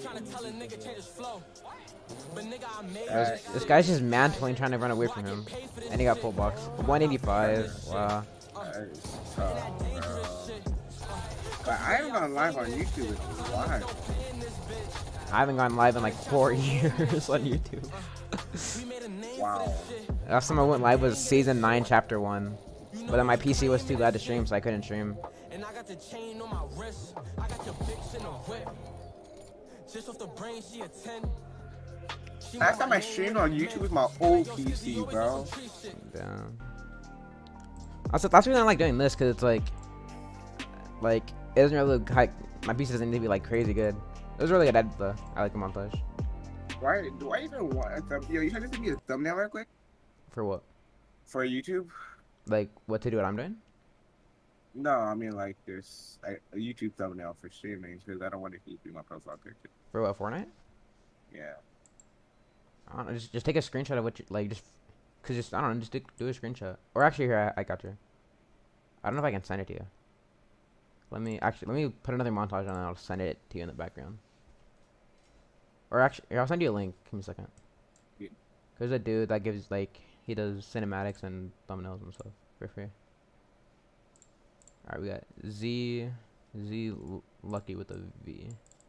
This, this guy's just mantling trying to run away from him. And he got full box. one eighty-five. Wow. That is tough, bro. But I haven't gone live on YouTube in a while. I haven't gone live in like four years on YouTube. Wow. Last time I went live was season nine, chapter one. But then my P C was too bad to stream, so I couldn't stream. And I got the chain on my wrist. I got your bitch in a whip. Just off the brain, she a ten. Last time I streamed on YouTube was my old P C, bro. Damn. Also, that's the reason I like doing this, because it's like, like, it doesn't really look like, my P C doesn't need to be like crazy good. It was really good edit though. I like the montage. Why do I even want a thumb? Yo, you trying to give me a thumbnail real quick? For what? For YouTube? Like, what to do what I'm doing? No, I mean like this like, a YouTube thumbnail for streaming because I don't want it to be my profile picture. For what, Fortnite? Yeah. I don't know, just, just take a screenshot of what you, like, just, cause just, I don't know, just do, do a screenshot. Or actually, here, I, I got you. I don't know if I can send it to you. Let me, actually, let me put another montage on and I'll send it to you in the background. Or actually, here, I'll send you a link. Give me a second. Yeah. There's a dude that gives, like, he does cinematics and thumbnails and stuff for free. Alright, we got Z, Z L Lucky with a V.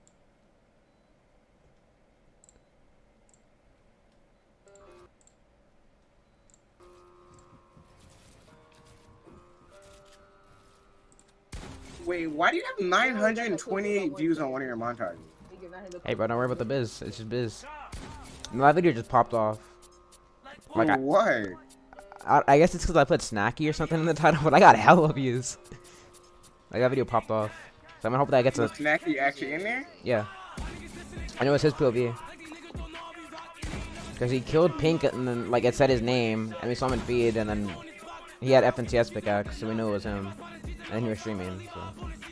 Wait, why do you have nine hundred twenty-eight views on one of your montages? Hey, bro, don't worry about the biz. It's just biz. No, that video just popped off. Like, I, what? I, I guess it's because I put snacky or something in the title, but I got hella views. Like, that video popped off. So I'm gonna hope that gets a... Was Snacky actually in there? Yeah. I know it's his P O V. Because he killed Pink and then, like, it said his name, and we saw him in feed, and then he had F N C S pickaxe, so we knew it was him. And then he was streaming, so...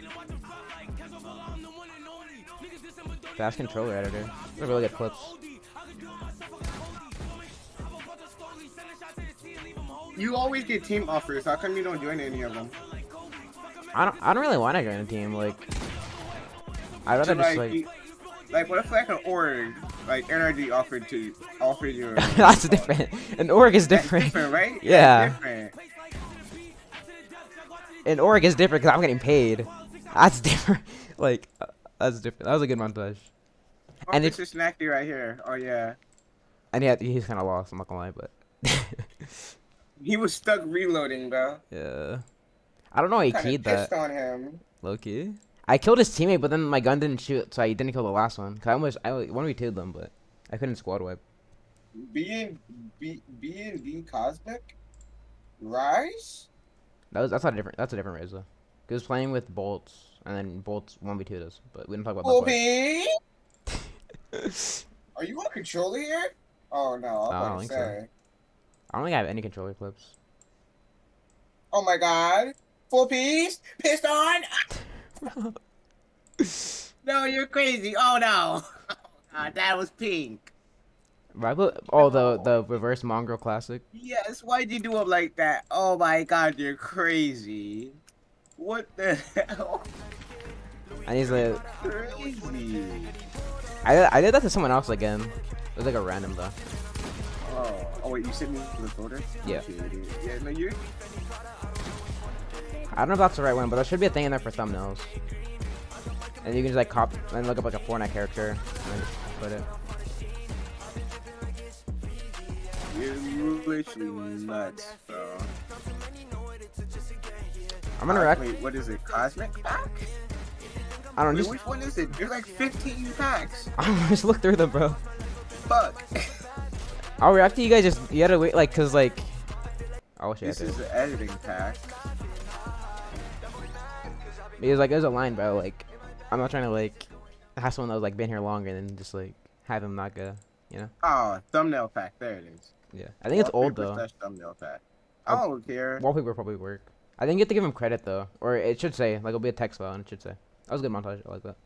Fast controller editor. Those are really good clips. You always get team offers. How come you don't join any of them? I don't. I don't really want to join a team. Like, I'd rather So, just like, like. you, like, what if like an org, like N R G offered to offer you? That's different. An org is different. That's different, right? Yeah. That's different. An org is different because I'm getting paid. That's different. Like, uh, that's different. That was a good montage. Oh, And this it's is Snacky right here. Oh yeah. and yeah, he's kind of lost. I'm not gonna lie, but. He was stuck reloading, bro. Yeah. I don't know. He Kinda keyed pissed that. on him. Low key. I killed his teammate, but then my gun didn't shoot, so I didn't kill the last one. Cause I almost I one v two'd them, but I couldn't squad wipe. B and B B and D Cosmic Rise. That was that's not a different. That's a different raise though. He was playing with bolts, and then bolts one v two'd us, but we didn't talk about that part. Obi. Are you on controller here? Oh no, I'm I don't about to think say. so. I don't think I have any controller clips. Oh my god. Full piece? Pissed on? No, you're crazy. Oh no. Oh god, that was pink. Right, but oh, the the reverse mongrel classic. Yes, why'd you do it like that? Oh my god, you're crazy. What the hell? And he's like, Crazy. I I did that to someone else again. It was like a random though. Oh, oh wait, you sent me the folder? Yeah. Yeah, no, you. I don't know if that's the right one, but there should be a thing in there for thumbnails. And you can just like cop and look up like a Fortnite character and then just put it. You're literally nuts, bro. I'm gonna wreck. Wait, what is it? Cosmic pack? I don't know. Wait, Just which one is it? There's like fifteen packs. just look through them, bro. Fuck. I'll react to you guys. Just you gotta wait, like, cause like. I wish I had This is the editing pack. Because like there's a line, bro. Like, I'm not trying to like have someone that was like been here longer and then just like have him not go, you know? Oh, thumbnail pack. There it is. Yeah, I think it's old though. Slash thumbnail pack. I don't care. Wallpaper probably work. I think you have to give him credit though, or it should say like it'll be a text file and it should say. That was a good montage. I like that.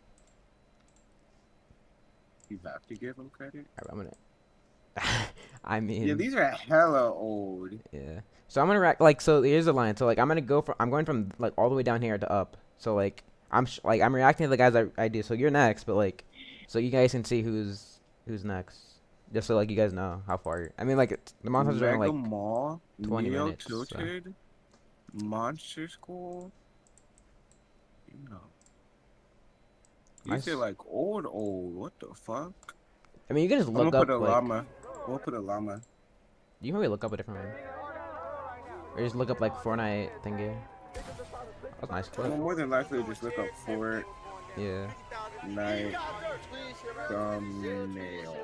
You have to give him credit. Alright, I'm gonna. I mean. Yeah, these are hella old. Yeah. So I'm gonna rack like so. Here's the line. So like I'm gonna go from I'm going from like all the way down here to up. So like I'm sh like I'm reacting to the guys I I do. So you're next, but like so you guys can see who's who's next. Just so like you guys know how far. You're, I mean like it's, the montages are like Mall, twenty Neo minutes. So. Tilted, Monster School. You know. These are like old, old. What the fuck? I mean, you can just look I'm gonna up put a like. llama. We'll put a llama. You can probably look up a different one. Or just look up like Fortnite thingy. That was nice clip. Well, more than likely, just look up Fort. Yeah. Night. Thumbnail.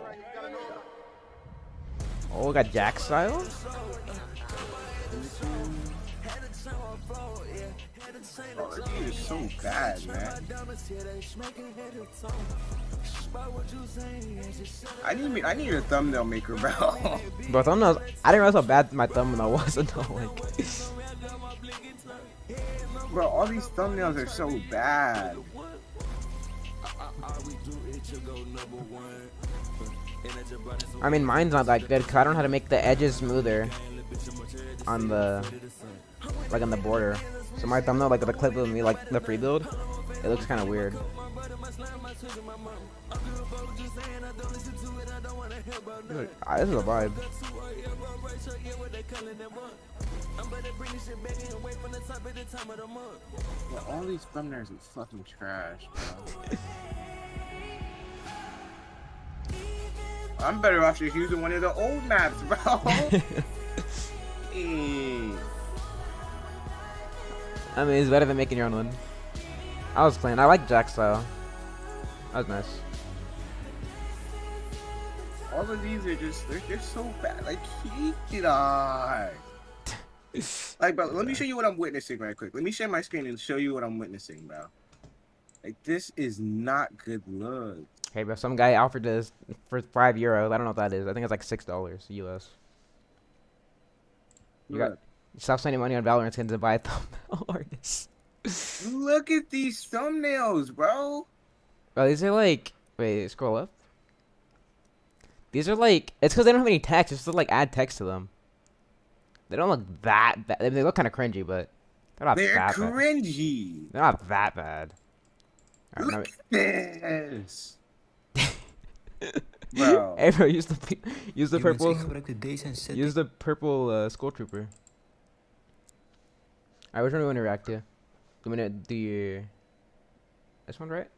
Oh, we got Jack style. Oh, this dude is so bad, man. I need I need a thumbnail maker, bro. Bro, thumbnails. I didn't realize how bad my thumbnail was until like. Bro, all these thumbnails are so bad. I mean, mine's not that good because I don't know how to make the edges smoother on the, like on the border. So my thumbnail, like the clip of me, like the free build, it looks kind of weird. Ah, this is a vibe. Yeah, all these thumbnails are fucking trash, bro. I'm better off just using one of the old maps, bro. mm. I mean, it's better than making your own one. I was playing. I like Jack style. That was nice. All of these are just, they're just so bad. Like, keep it on. Like, bro, let me show you what I'm witnessing right quick. Let me share my screen and show you what I'm witnessing, bro. Like, this is not good look. Hey, bro, some guy offered this for five euros. I don't know what that is. I think it's like six dollars U S. You got stop spending money on Valorant skins and buy a thumbnail artist. Look at these thumbnails, bro. Bro, these are like, wait, scroll up. These are like, it's because they don't have any text. It's just like add text to them. They don't look that bad. They look kind of cringy, but they're not they're that cringy. bad. They're not that bad. All right, look at this. Bro. Hey, bro, use the use the purple. Use the purple uh, skull trooper. Alright, which one do you want to react to? Do you want to do your this one, right?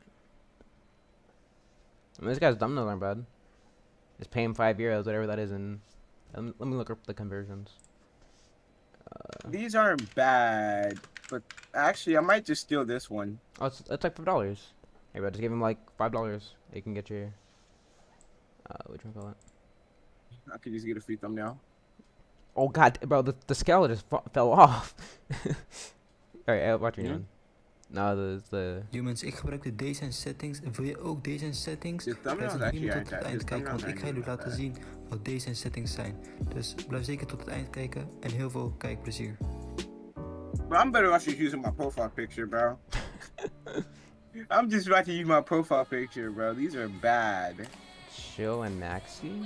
I mean, this guy's thumbnails aren't bad. Just pay him five euros, whatever that is, and let me, let me look up the conversions. Uh, These aren't bad, but actually, I might just steal this one. Oh, it's, it's like five dollars. Hey, bro, just give him like five dollars. You can get your. Uh, which one call it? I could just get a free thumbnail. Oh god, bro, the the scale just fell off. Alright, uh, watch me on. Nou, de, de... Yo mensen, ik gebruik de deze settings. En wil je ook deze settings? Blijf dan hier tot het eind kijken, want ik ga jullie laten zien wat deze settings zijn. Dus blijf zeker tot het eind kijken en heel veel kijkplezier. Bro, I'm better off just using my profile picture, bro. I'm just about to use my profile picture, bro. These are bad. Chill and Maxi?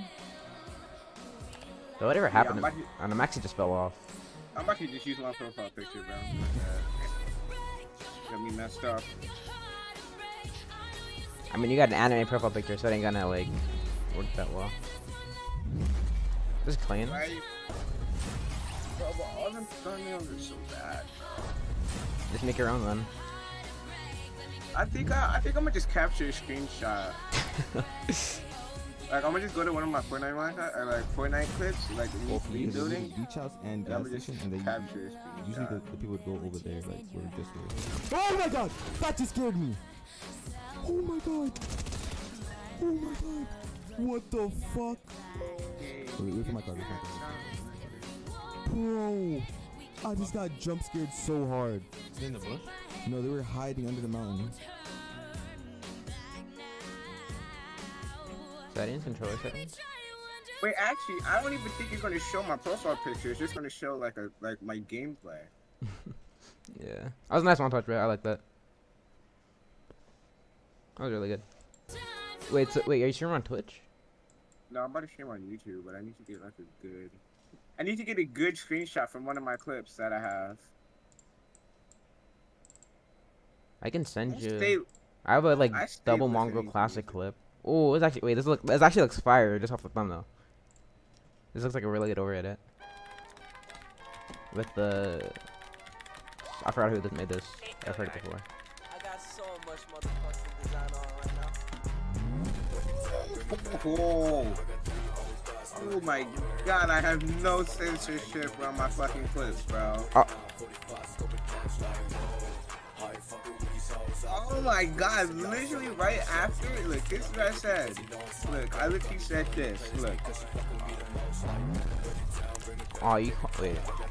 So whatever happened yeah, to... And the Maxi just fell off. I'm about to just use my profile picture, bro. Uh, got me messed up. I mean, you got an anime profile picture, so it ain't gonna, like, work that well. Just clean. Right? Bro, but all them thumbnails are so bad, bro. Just make your own then. I think I, I think I'm gonna just capture a screenshot. Like I'm gonna just go to one of my Fortnite ones, or like Fortnite clips, like me rebuilding. Beach house and gas station, and they capture a usually screenshot. the, the people would go over there, like where we just were. Oh my god! That just scared me. Oh my god! Oh my god! What the fuck? Wait, wait for my car. Wait for my car. Bro, I just got jump scared so hard. In the bush? No, they were hiding under the mountain. Settings, controller settings. Wait, actually, I don't even think it's gonna show my profile picture. It's just gonna show like a like my gameplay. Yeah, that was a nice montage, bro. I like that. That was really good. Wait, so, wait, are you streaming on Twitch? No, I'm about to stream on YouTube, but I need to get like a good. I need to get a good screenshot from one of my clips that I have. I can send I you. stay, I have a like I stay double listening mongrel to classic music. clip. Oh, it's actually wait. This look. This actually looks fire just off the thumbnail. This looks like a really good over edit. With the. I forgot who this made this. I've heard it before. I got so much motherfucking design on right now. Oh, oh my god, I have no censorship on my fucking clips, bro. Oh. Oh my god, literally right after, look, this is what I said. Look, I literally said this, look. Oh, you wait.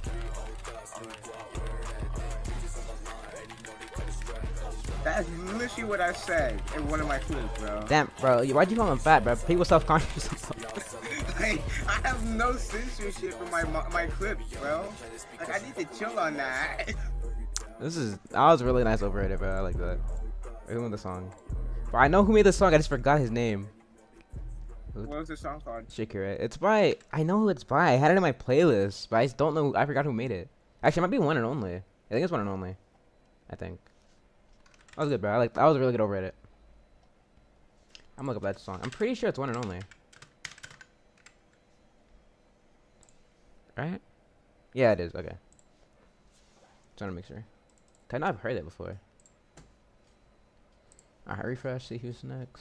That's literally what I said in one of my clips, bro. Damn, bro. Why'd you call him fat, bro? People self-conscious. Like, I have no censorship in my my clips, bro. Like, I need to chill on that. This is. That was really nice over edit, bro. I like that. Who made the song? Bro, I know who made the song. I just forgot his name. What was the song called? Shakira. It's by. I know who it's by. I had it in my playlist, but I just don't know. I forgot who made it. Actually, it might be One and Only. I think it's One and Only. I think. That was good, bro. I like. That was a really good over edit. I'm gonna look up that song. I'm pretty sure it's One and Only. Right? Yeah, it is. Okay. Trying to make sure. I know I've heard it before. Alright, refresh. See who's next.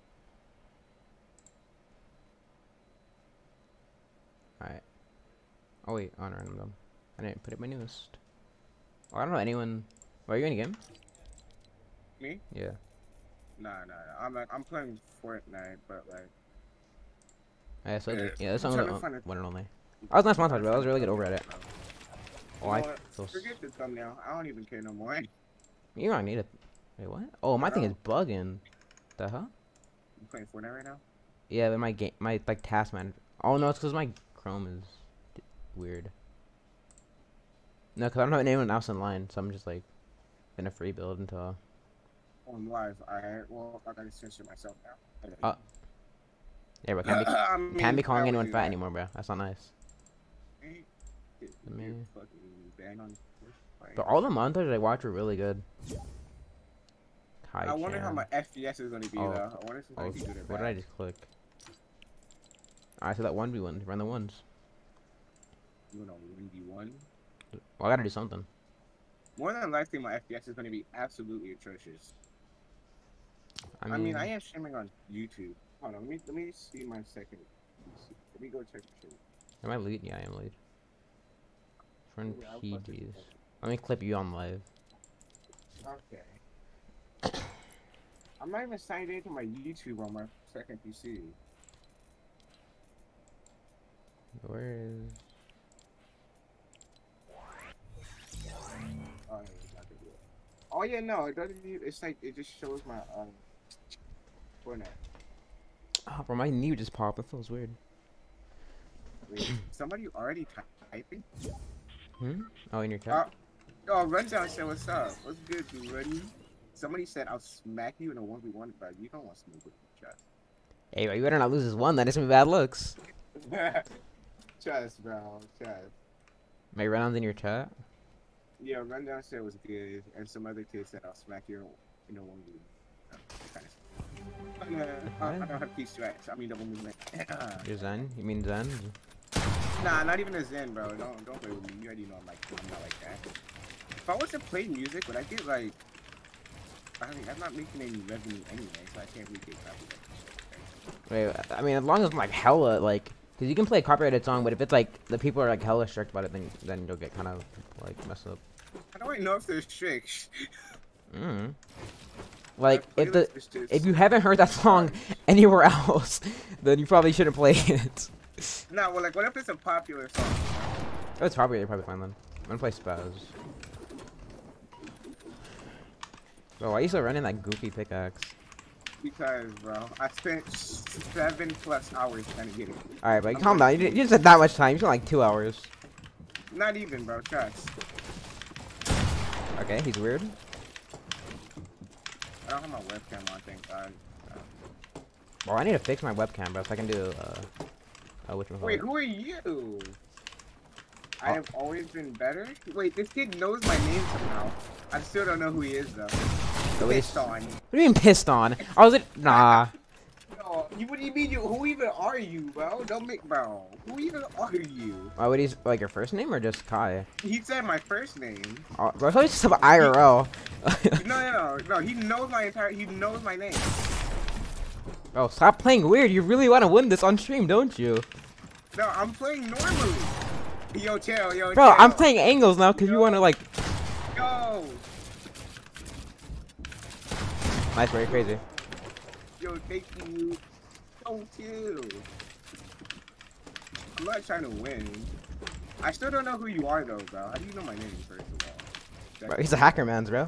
Alright. Oh wait, on random though. I didn't put it in my newest. Oh, I don't know anyone. Oh, are you in a game? Me? Yeah. Nah, nah, nah. I'm like, I'm playing Fortnite, but like. Yeah, so Yeah, yeah, this I'm song trying was to find it. One and Only. That was a nice montage, bro. That was really good over edit. Oh, You I know what? feel. s- Forget the thumbnail. I don't even care no more. You don't need it. Wait, what? Oh, my thing is bugging. The hell? You playing Fortnite right now? Yeah, but my game, my like task manager. Oh no, it's because my Chrome is d weird. No, because I don't have anyone else in line, so I'm just like in a free build until. On live. Alright, well, I gotta censor myself now. Uh, yeah, but can't be, I mean, can't be calling I would anyone do fat that. anymore, bro. That's not nice. Ain't- I you're mean- fucking banned on- But all the montages I watch were really good. Hi, I wonder how Cam. my F P S is gonna be Oh. though. I wonder if it's Oh, gonna be good or what did bad. I just click? Alright, so that one v one. Run the ones. You know, one v one. Well, I gotta do something. More than likely, my F P S is gonna be absolutely atrocious. I I mean, mean, I am streaming on YouTube. Hold on, let me let me see my second. Let me go check the shit. am I lead? Yeah, I am lead. Friend Yeah, I'll P fuck it. Gs. Let me clip you on live. Okay. I'm not even signed into my YouTube on my second P C. Where is? Oh, yeah, it's not gonna do it. Oh yeah, no, it doesn't. Even, it's like it just shows my um. Fortnite. Oh, bro, my knee just popped. That feels weird. Wait, somebody already typing? Hmm? Oh, in your Uh, chat? oh, Rundown said, "What's up? What's good, dude? Ready?" Somebody said, "I'll smack you in a one v one," but you don't want to smoke with me, trust. Hey, bro, you better not lose this one. Then it's gonna be bad looks. Trust, bro. Trust. May rounds in your chat? Yeah, Rundown said it was good, and some other kids said, "I'll smack you in a one v one." Uh, I, I don't have peace strikes. I mean double movement. You're Zen? You mean Zen? Nah, not even a Zen, bro. Don't don't play with me. You already know I'm like I'm not like that. If I was to play music, would I get like? I mean, I'm not making any revenue anyway, so I can't really get copyright. Wait, I mean, as long as like hella like, cause you can play a copyrighted song, but if it's like the people are like hella strict about it, then then you'll get kind of like messed up. How do I know if they're strict? Mm. Like if the if you haven't heard that song anywhere else, then you probably shouldn't play it. Nah, well, like what if it's a popular song? Oh, it's probably you're probably fine then. I'm gonna play Spaz. Bro, why are you still running that goofy pickaxe? Because, bro, I spent seven plus hours trying to get it. Alright, but calm down. You didn't, you didn't spend that much time. You spent like two hours. Not even, bro. Trust. Okay, he's weird. I don't have my webcam on, thank God. Uh, Well, I need to fix my webcam, bro, so I can do, uh... uh which one? Wait, who are you? I have always been better? Wait, this kid knows my name somehow. I still don't know who he is, though. So Pissed on. What do you mean pissed on? I was it? Nah. No, you, what do you mean? You, who even are you, bro? Don't make, bro. Who even are you? Why would he, like, your first name or just Kai? He said my first name. Oh, bro, I thought he just said I R L. no, no, no, no. He knows my entire, he knows my name. Bro, stop playing weird. You really want to win this on stream, don't you? No, I'm playing normally. Yo, chill, yo, Bro, chill. I'm playing angles now because you want to, like... Yo. Nice, bro, you're crazy. Yo, thank you. So chill. I'm not trying to win. I still don't know who you are, though, bro. How do you know my name, first of all? Bro, he's a hacker, man, bro.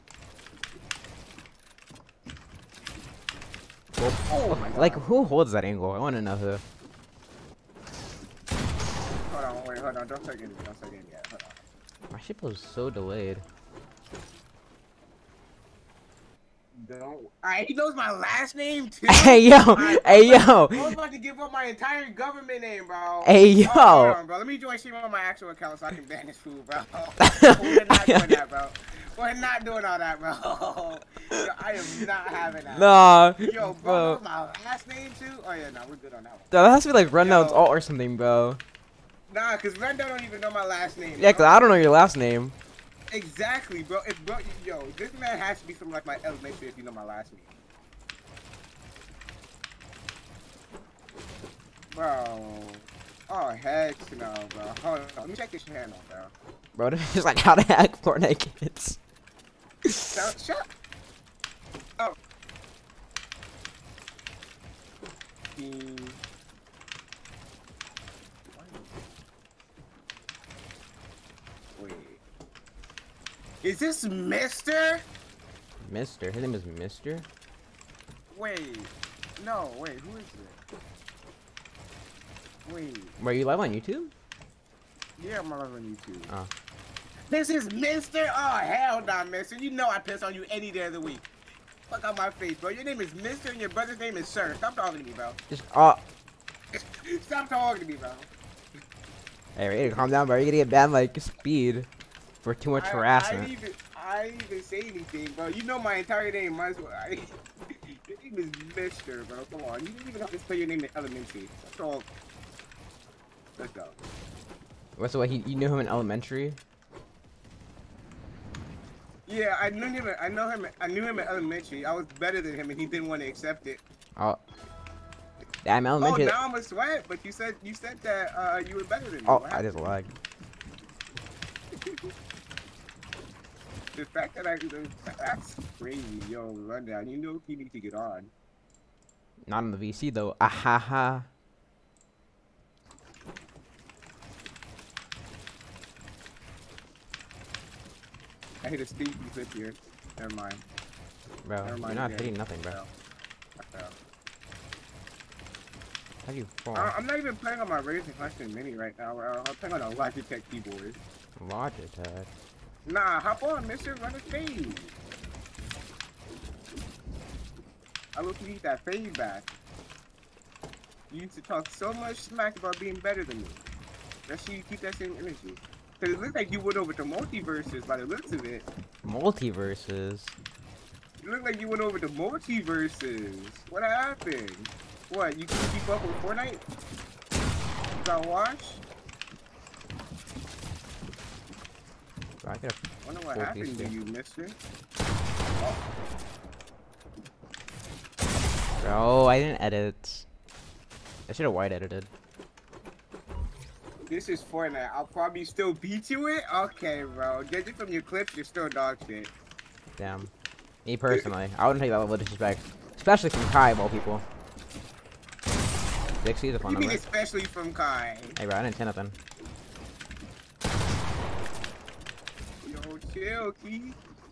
Well, oh my God. Like, who holds that angle? I want to know who. Hold on, wait, hold on. Don't start getting me. Don't start getting me yet. Hold on. My ship was so delayed. Don't. Alright, he knows my last name too. Hey yo, right, hey yo. I was about to give up my entire government name, bro. Hey yo. Oh, hold on, bro. Let me join stream on my actual account so I can ban this fool, bro. We're not doing that, bro. We're not doing all that, bro. Yo, I am not having that. Nah. Yo, bro, bro. My last name too. Oh yeah, nah, we're good on that one. That has to be like Rundown's alt or something, bro. Nah, cause Rundown don't even know my last name. Yeah, cause bro. I don't know your last name. Exactly, bro. If bro, yo, this man has to be from like my elementary if you know my last name. Bro. Oh heck no, bro. Hold on. Let me check this channel, bro. Bro, this is like how to hack Fornite kids. Shut, shut. Oh. Hmm. Wait. Is this Mister? Mister? His name is Mister? Wait. No, wait, who is it? Wait. Were you live on YouTube? Yeah, I'm live on YouTube. Oh. This is Mister? Oh, hell nah, Mister. You know I piss on you any day of the week. Fuck out my face, bro. Your name is Mister and your brother's name is Sir. Stop talking to me, bro. Just, uh. Stop talking to me, bro. Hey, ready to calm down, bro. You're gonna get banned like speed for too much I, harassment. I didn't even, I didn't even say anything, bro. You know my entire name. Might as well. I, your name is Mister, bro. Come on. You didn't even have to spell your name in elementary. That's all. Let's go. What's the way he? You knew him in elementary? Yeah, I knew him. I know him. I knew him in elementary. I was better than him, and he didn't want to accept it. Oh. Damn, elementary. Oh, now I'm a sweat. But you said you said that uh, you were better than me. Oh, I just lagged. The fact that I that's crazy, yo, Rundown. You know you need to get on. Not on the V C though. Ahaha. I hit a stinky clip here. Never mind. Bro, Never mind you're not again. hitting nothing, bro. I fell. I fell. How do you fall? Uh, I'm not even playing on my Razer Huston Mini right now. Uh, I'm playing on a Logitech keyboard. Logitech. Nah, hop on, Mister Run a fade. I look to need that fade back. You used to talk so much smack about being better than me. Let's see you keep that same energy. Cause it looks like you went over to multiverses by the looks of it. Multiverses. You look like you went over to multiverses. What happened? What, you can keep up with Fortnite? You got washed? I could I wonder what happened to you, mister. Oh. Bro, I didn't edit. I should have white edited. This is Fortnite. I'll probably still beat you it? Okay, bro. Judging from your clips, you're still dog shit. Damn. Me personally, I wouldn't take that level of disrespect. Especially from Kai, of all people. Dixie's a fun You mean number. especially from Kai? Hey, bro, I didn't say nothing. Yo, chill, Key.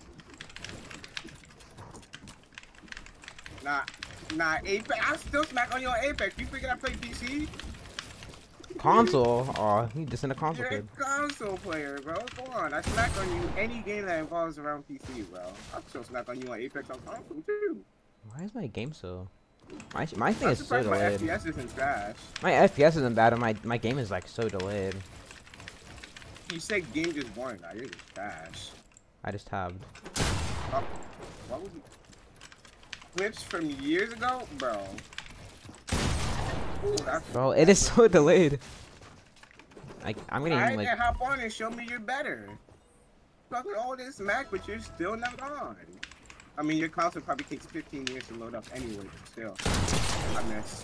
Nah, nah, Apex. I still smack on your Apex. You figured I play P C? Console? Aw, he just in a console You're kid. a console player, bro. Come on. I smack on you any game that involves around P C, bro. I'll still smack on you on Apex on console, too. Why is my game so... My, my thing I'm is so surprised my delayed. F P S isn't trash. My F P S isn't bad, and my, my game is like so delayed. You said game just boring, now you're just trash. I just tabbed. Oh, what was it? Clips from years ago? Bro. Ooh, that's Bro, it is so delayed. Like, I'm getting Alright, like... then hop on and show me you're better. Talking all this smack, but you're still not on. I mean, your console probably takes fifteen years to load up anyway, but still. I missed.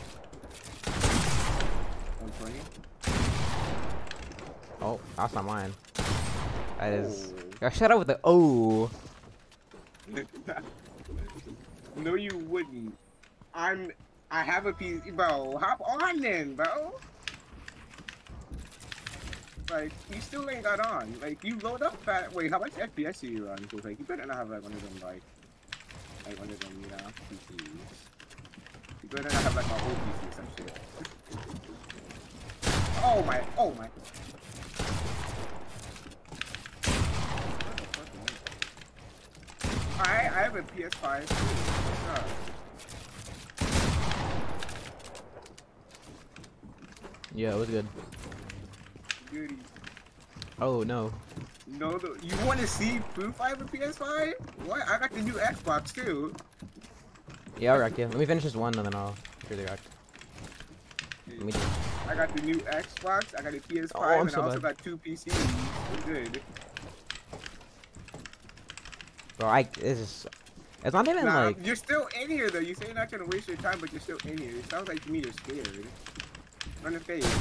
one twenty? Oh, that's not mine. That is... Oh. Yeah, shut up with the oh. No, you wouldn't. I'm... I have a P C, bro. Hop on then, bro. Like, you still ain't got on. Like, you load up fat. Wait, how much F P S do you run? Cause like, you better not have like one of them like, like one of them, you know, P Cs. You better not have like my old P C or some shit. Oh my! Oh my! I I have a P S five too. What's up? Yeah, it was good. Beauty. Oh no. No, the, you want to see proof I have a P S five? What? I got the new Xbox too. Yeah, I'll wreck you. Let me finish this one and then I'll really wreck. Let me do. I got the new Xbox, I got a P S five, Oh, I'm and so I also bad. got two P Cs. We're good. Bro, I this is. It's not even Nah, like. you're still in here though. You say you're not gonna waste your time, but you're still in here. It sounds like to me you're scared. Run the face.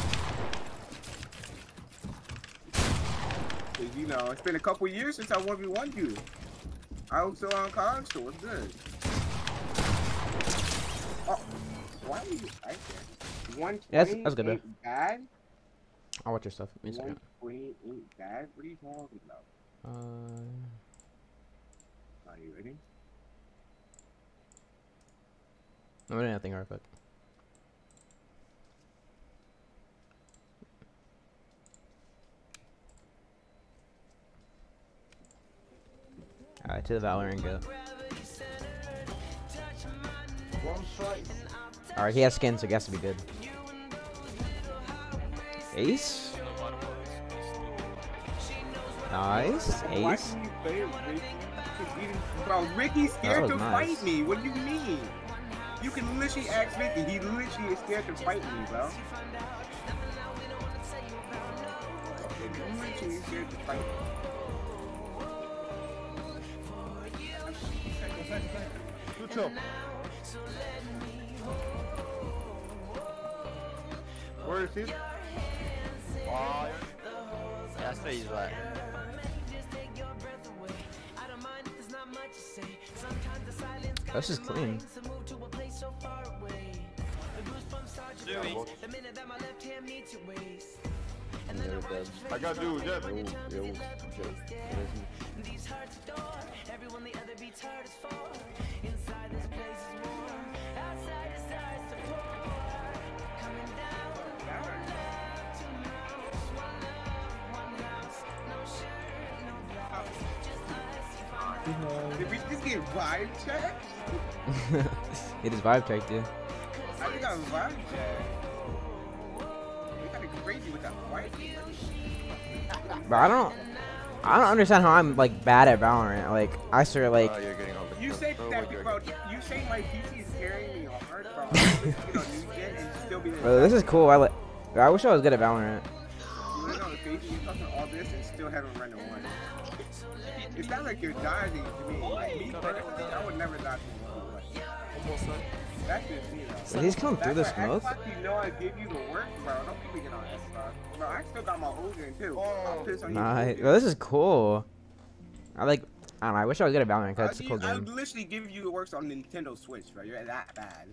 Cause you know, it's been a couple years since I one v one you. I was still on console. It's good. Oh, why are you right there? one twenty Yeah, that's, that's good, bro. ain't bad. I'll watch your stuff. Give me a second. one twenty ain't bad. What are you talking about? Uh. Are you ready? I'm doing nothing real quick. Alright, to the Valorant go. Alright, he has skin, so he has to be good. Ace? Nice. Why Ace. can you play with Ricky? Bro, Ricky's That scared was to nice. fight me. What do you mean? You can literally ask Ricky. He literally is scared to fight me, bro. He's literally scared to fight me. Lucho. Where is he? Oh, that's where he's at. This is clean. I got dude, Jeff. Did we just get vibe checked? It is vibe check, dude. I think I vibe checked. You got it crazy with that white. But I don't. I don't understand how I'm like bad at Valorant. Like I swear, like. Oh, you're getting over You say that, bro. You say my P C is carrying me hard, bro. You know, you get and still be. Bro, this is cool. I like. I wish I was good at Valorant. You know, face you talking all this and still haven't run a one. It sounds like you're dodging to me. Like me personally, I would never dodge from one. Almost done. That's just me though. So he's coming through the smoke? Like you know I give you the work, bro. Don't make me get on S R. Bro, I still got my Hogan too. Oh, nice. Well, this is cool. I like. I don't know. I wish I was good at Valorant because it's a cool game. I would literally give you the works on Nintendo Switch, bro. You're that bad.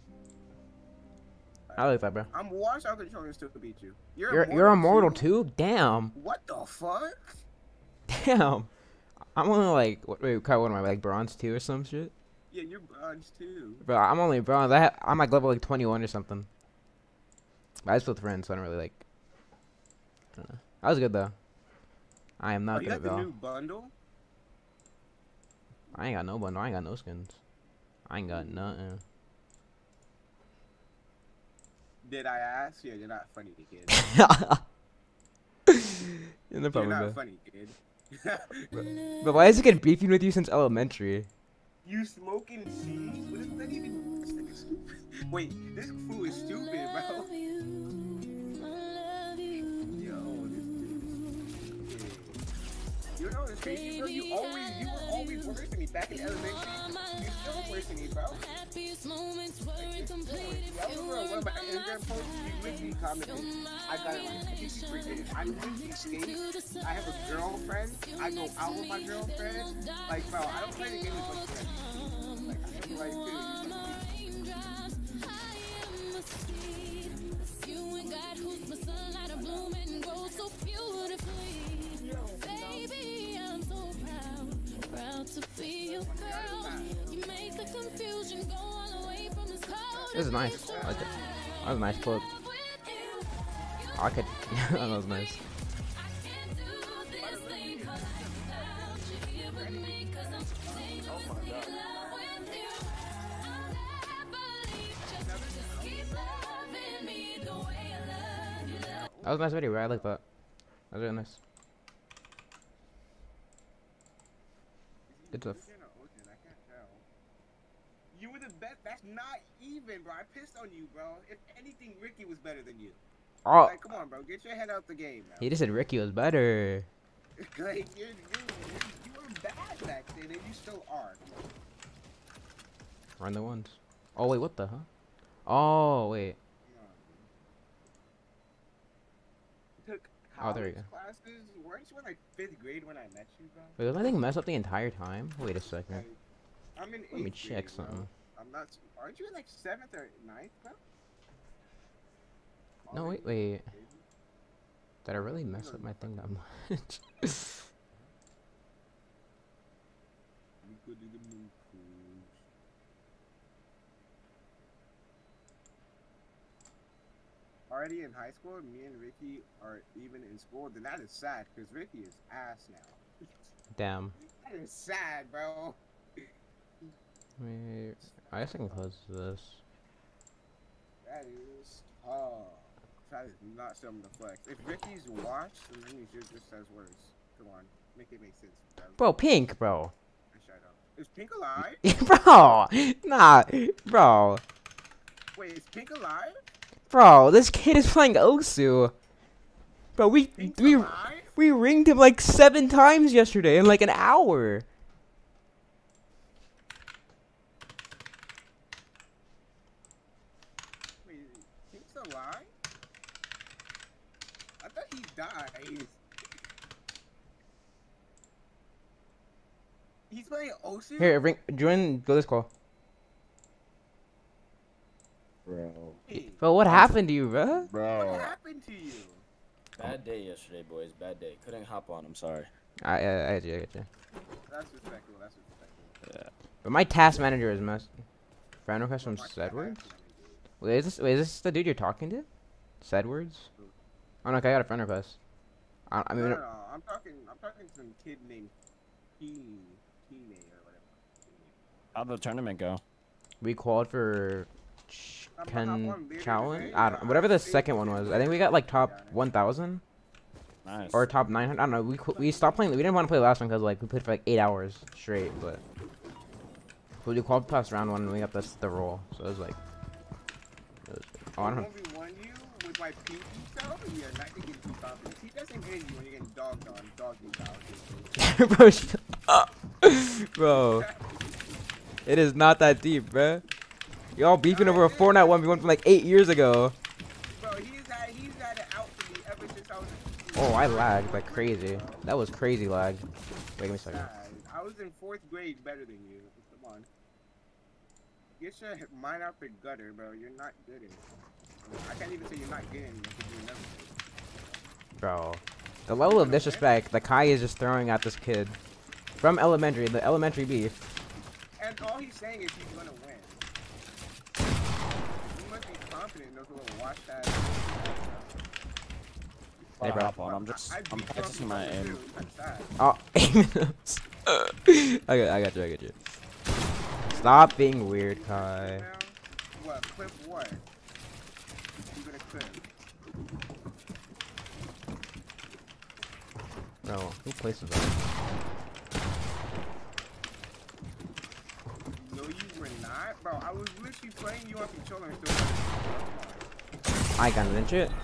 I like that, bro. I'm watching our controller still beat you. You're you're, immortal, you're immortal too? too? Damn. What the fuck? Damn. I'm only like what, wait, what am I like bronze two or some shit? Yeah, you're bronze too. Bro, I'm only bronze. I ha I'm like level like twenty-one or something. But I just with friends, so I don't really like. I don't know. That was good though. I am not oh, good at Val. You got the Val. new bundle? I ain't got no bundle. I ain't got no skins. I ain't got nothing. Did I ask? Yeah, you're not funny, kid. You're no problem, you're not bro. funny, kid. but, but why is it getting beefing with you since elementary? You smoking seeds? What is that even? This thing is stupid. Wait, this fool is stupid, bro. Yo, this dude is stupid. You know what's crazy, bro? You always, you were always worse than me back in elementary. You're still worse than me, bro. I remember one of my Instagram posts, you literally commented, I got it like fifty percent. I literally skate. I have a girlfriend. I go out with my girlfriend. Like, bro, I don't play the game as much as I do. Like, I have life too. This is nice. I like it. That was a nice clip. Oh, I could. That was nice. That was a nice video, bro. I like that. That was really nice. Good stuff. You were the best. That's not even, bro. I pissed on you, bro. If anything, Ricky was better than you. Oh. Like, come on, bro. Get your head out the game, bro. He just said Ricky was better. Like, you're, you're, you were bad back then, and you still are. Run the ones. Oh, wait, what the, huh? Oh, wait. Took oh, there you go. Classes. Weren't you in, like, fifth grade when I met you, bro? Wait, was my thing messed up the entire time? Wait a second. Like, I'm in Let me eighth check grade, something. Bro. I'm not. Aren't you in, like, seventh or ninth, bro? No, wait, wait. Did I really mess up my thing that much? Already in high school, me and Ricky are even in school. Then that is sad, because Ricky is ass now. Damn. That is sad, bro. Wait, I guess I can close this. That is tough. That is not something to flex. If Ricky's watched, then he just just says words. Come on, make it make sense. Bro, bro Pink, bro. Shut up. Is Pink alive? Bro, nah, bro. Wait, is Pink alive? Bro, this kid is playing Osu. Bro, we Pink's we alive? we ringed him like seven times yesterday in like an hour. Alive? I thought he died. He's playing Ocean? Here, ring, join, go this call. Bro. Hey. Bro, what happened to you, bro? Bro. What happened to you? Bad day yesterday, boys. Bad day. Couldn't hop on. I'm sorry. I, I, I get you, I get you. That's respectful, that's respectful. Yeah. But my task manager is messed. Friend request from Sedwards? Wait, is this, wait, is this the dude you're talking to? Sedwards? Oh no, okay, I got a friend request. I, I mean, no, no, no, I'm talking, I'm talking to some kid named Keen, Keen or whatever. How'd the tournament go? We called for Ch Ken Challenge? I don't, Yeah, whatever the I second one was. I think we got like top one thousand. Nice. Or top nine hundred. I don't know. We we stopped playing. We didn't want to play the last one because like we played for like eight hours straight. But but we called past round one and we got this the roll. So it was like. It was, oh, I don't know. one v one you with with my pinky self, and you're not getting too confident. He doesn't hit you when you're getting dogged on, doggy style. Bro, shut up. Bro. It is not that deep, bro. Y'all beefing over a Fortnite one v one from like eight years ago. Bro, he's had, he's had it out for me ever since I was in Oh, I lagged like crazy. That was crazy lag. Wait, give me a second. I was in fourth grade better than you. Come on. Get your mind out the gutter, bro. You're not good at it. I can't even say you're not good at it. You're doing everything. Bro. The level of disrespect that Kai is just throwing at this kid. From elementary, the elementary beef. And all he's saying is he's gonna win. You must be confident in those little wash ass. Hey, bro. Hop on. I'm just, I'm practicing my aim. Oh, aim. I got, I got you, I got you. Stop being weird, Kai. What? Clip what? You gonna clip? Bro, who places that? No, you were not, bro. I was literally playing you on controller and still. I got it, shit.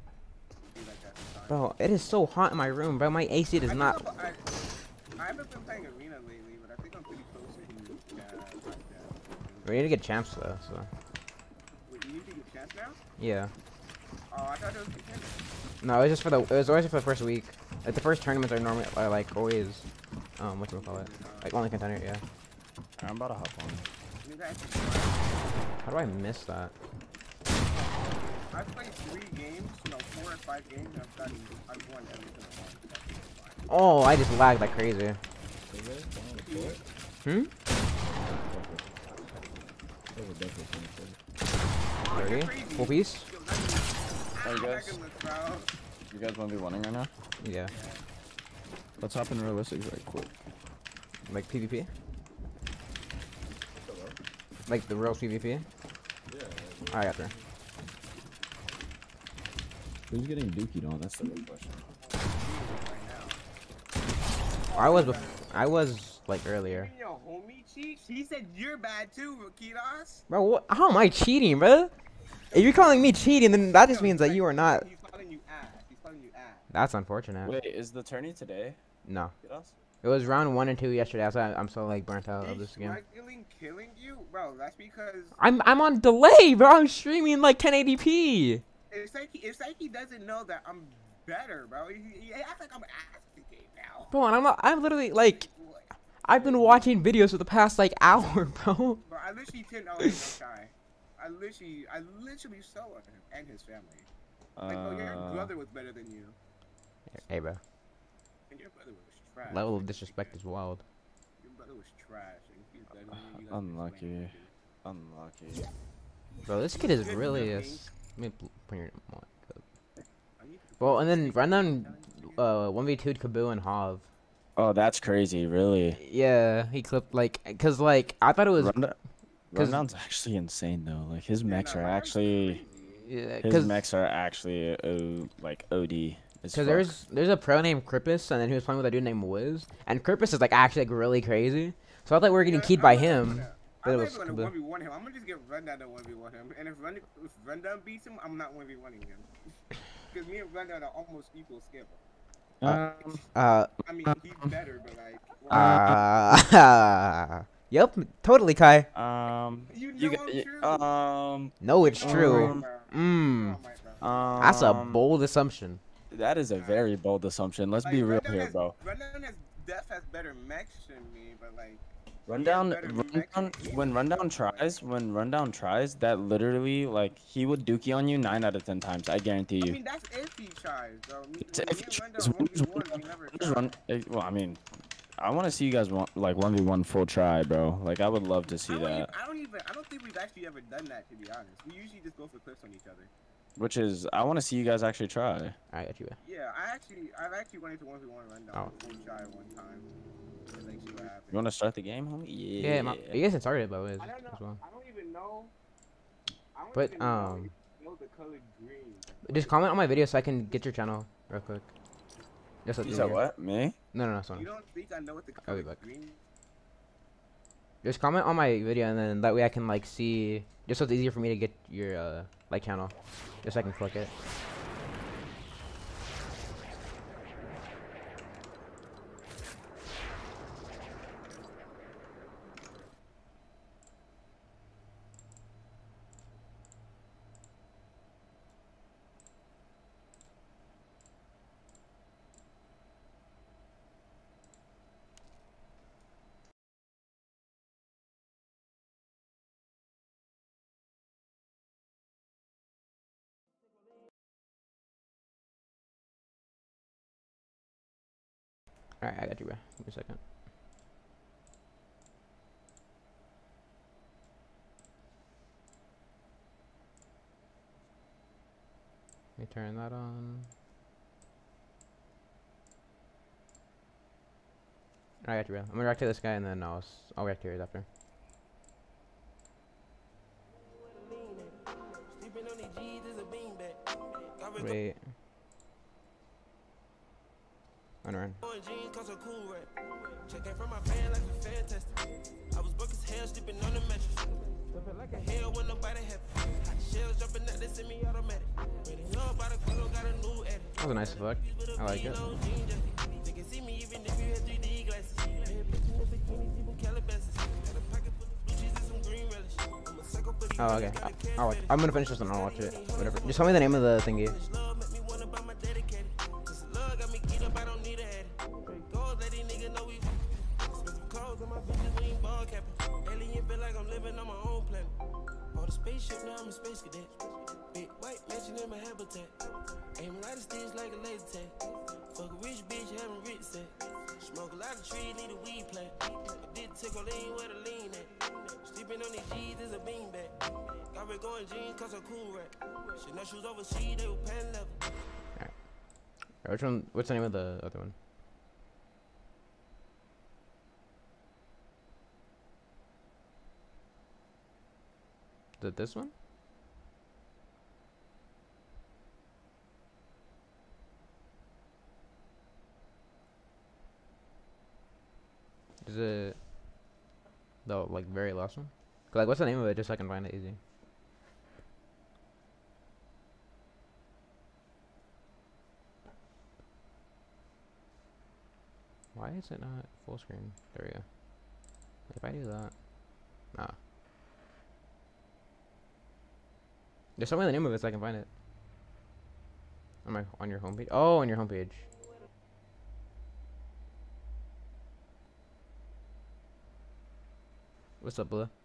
Bro, it is so hot in my room, bro. My A C does not. I, I haven't been playing arena lately, but I think I'm pretty close to you. Yeah, like that. We need to get champs though, so. Wait, you need to get champs now? Yeah. Oh, I thought it was contender. No, it was just for the. It was always for the first week. Like the first tournaments are normally are like always. Um, what do we call it? Like only contender, yeah. I'm about to hop on. How do I miss that? I've played three games, no, four or five games, and I've gotten, I've won every single one. Oh, I just lagged like crazy. Hmm? thirty? Full piece? Hey, you guys. You guys want to be running right now? Yeah. Let's hop in realistics right quick. Like PvP? Like the real PvP? Yeah. I got there. Who's getting dookied on? That's the real question. I was, I was like earlier. Your homie cheats? He said you're bad too, Kidos. Bro, what, how am I cheating, bro? If you're calling me cheating, then that just means that you are not. He's calling you ass. He's calling you ass. That's unfortunate. Wait, is the tourney today? No. Kidos? It was round one and two yesterday. So I'm so like burnt out of this game. He's killing you, bro. That's because I'm I'm on delay, bro. I'm streaming like ten eighty p. It's like he, it's like he doesn't know that I'm better, bro. He, he acts like I'm ass the game now. Bro, and I'm not, I'm literally like, I've been watching videos for the past like hour, bro. Bro, I literally ten oh this guy. I literally, I literally saw him and his family. Like, uh, oh, your brother was better than you. Hey, bro. And your brother was trash. Level of disrespect is wild. Your brother was trash. And he's better than you. Unlucky. Unlucky. Bro, this kid is really a. Let me put your mic up. Well, and then rundown uh one v two Kaboo and Hav. Oh, that's crazy, really. Yeah, he clipped like, cause like I thought it was. Rundown, rundown's actually insane though. Like his mechs are actually. Yeah, his mechs are actually o, like O D. Cause there's there's a pro named Krippus, and then he was playing with a dude named Wiz, and Krippus is like actually like really crazy. So I thought we were getting keyed by him. But it was I'm not gonna one v one him. I'm gonna just get Rundown to one v one him. And if, Run, if Rundown beats him, I'm not one v one-ing him. Because me and Rundown are almost equal skill. Um, uh, I mean, he's better, but like. Uh, yep, totally, Kai. Um, you know you, I'm true. Um, no, it's true. Um, mm. um, That's a bold assumption. That is a very bold assumption. Let's like, be real Rundown here, has, bro. Rundown has Def has better mechs than me, but like. Rundown, rundown when Rundown tries, when Rundown tries, that literally, like, he would dookie on you nine out of ten times. I guarantee you. I mean, that's if he tries, though. Me, It's if he tries. one v one, we never Just run, well, I mean, I want to see you guys want, like one v one full try, bro. Like, I would love to see I that. Even, I don't even. I don't think we've actually ever done that, to be honest. We usually just go for clips on each other. Which is, I want to see you guys actually try. I got you. Yeah, I actually, I've actually went into one v one Rundown Oh. full try one time. Like, see what happens. You want to start the game, homie? Yeah. Yeah, my, you guys can start it, by the way. I don't know. As well. I don't even know. I don't But even um, know, know the color green. just comment on my video so I can get your channel real quick. Just You said what? Me? No, no, no, sorry. You don't think I know what the I'll color be back. green? Just comment on my video, and then that way I can like see. Just so it's easier for me to get your uh like channel. Just so I can click it. Alright, I got you, bro. Give me a second. Let me turn that on. I got you, bro. I'm gonna react to this guy, and then I'll s I'll react to yours after. Wait. Unrun. Checking from my fan like a fantastic. I was broke as hell, sleeping on the mattress. Flipping like a hell when nobody happy. Hot shells jumping out, they send me automatic. Ready up by the color, got a new edit. That was a nice effect. I like it. They can see me even if you had three D glasses. Bitching in bikinis, even Calabasas. Got a pocket full of blue cheese and some green relish. I'm a psycho for these. Oh, okay. I'll, I'll watch. I'm gonna finish this and I'll watch it. Whatever. Just tell me the name of the thingy. Spaceship, now I'm a space cadet. Big white mansion in my habitat. Aim light of sticks like a laser tag. Fuck a rich bitch, having rich set. Smoke a lot of trees, need a weed plant. I did tickle lean where the lean at. Sleeping on these G's is a beanbag. Got red going jeans, cause I'm cool rap. Shit, no shoes overseas, they were pan level. Alright. Which one? What's the name of the other one? Is it this one? Is it the like very last one? Cause like, what's the name of it? Just so I can find it easy. Why is it not full screen? There we go. If I do that, nah. Just tell me the name of it so I can find it. On my on your homepage. Oh, on your homepage. What's up, Blue?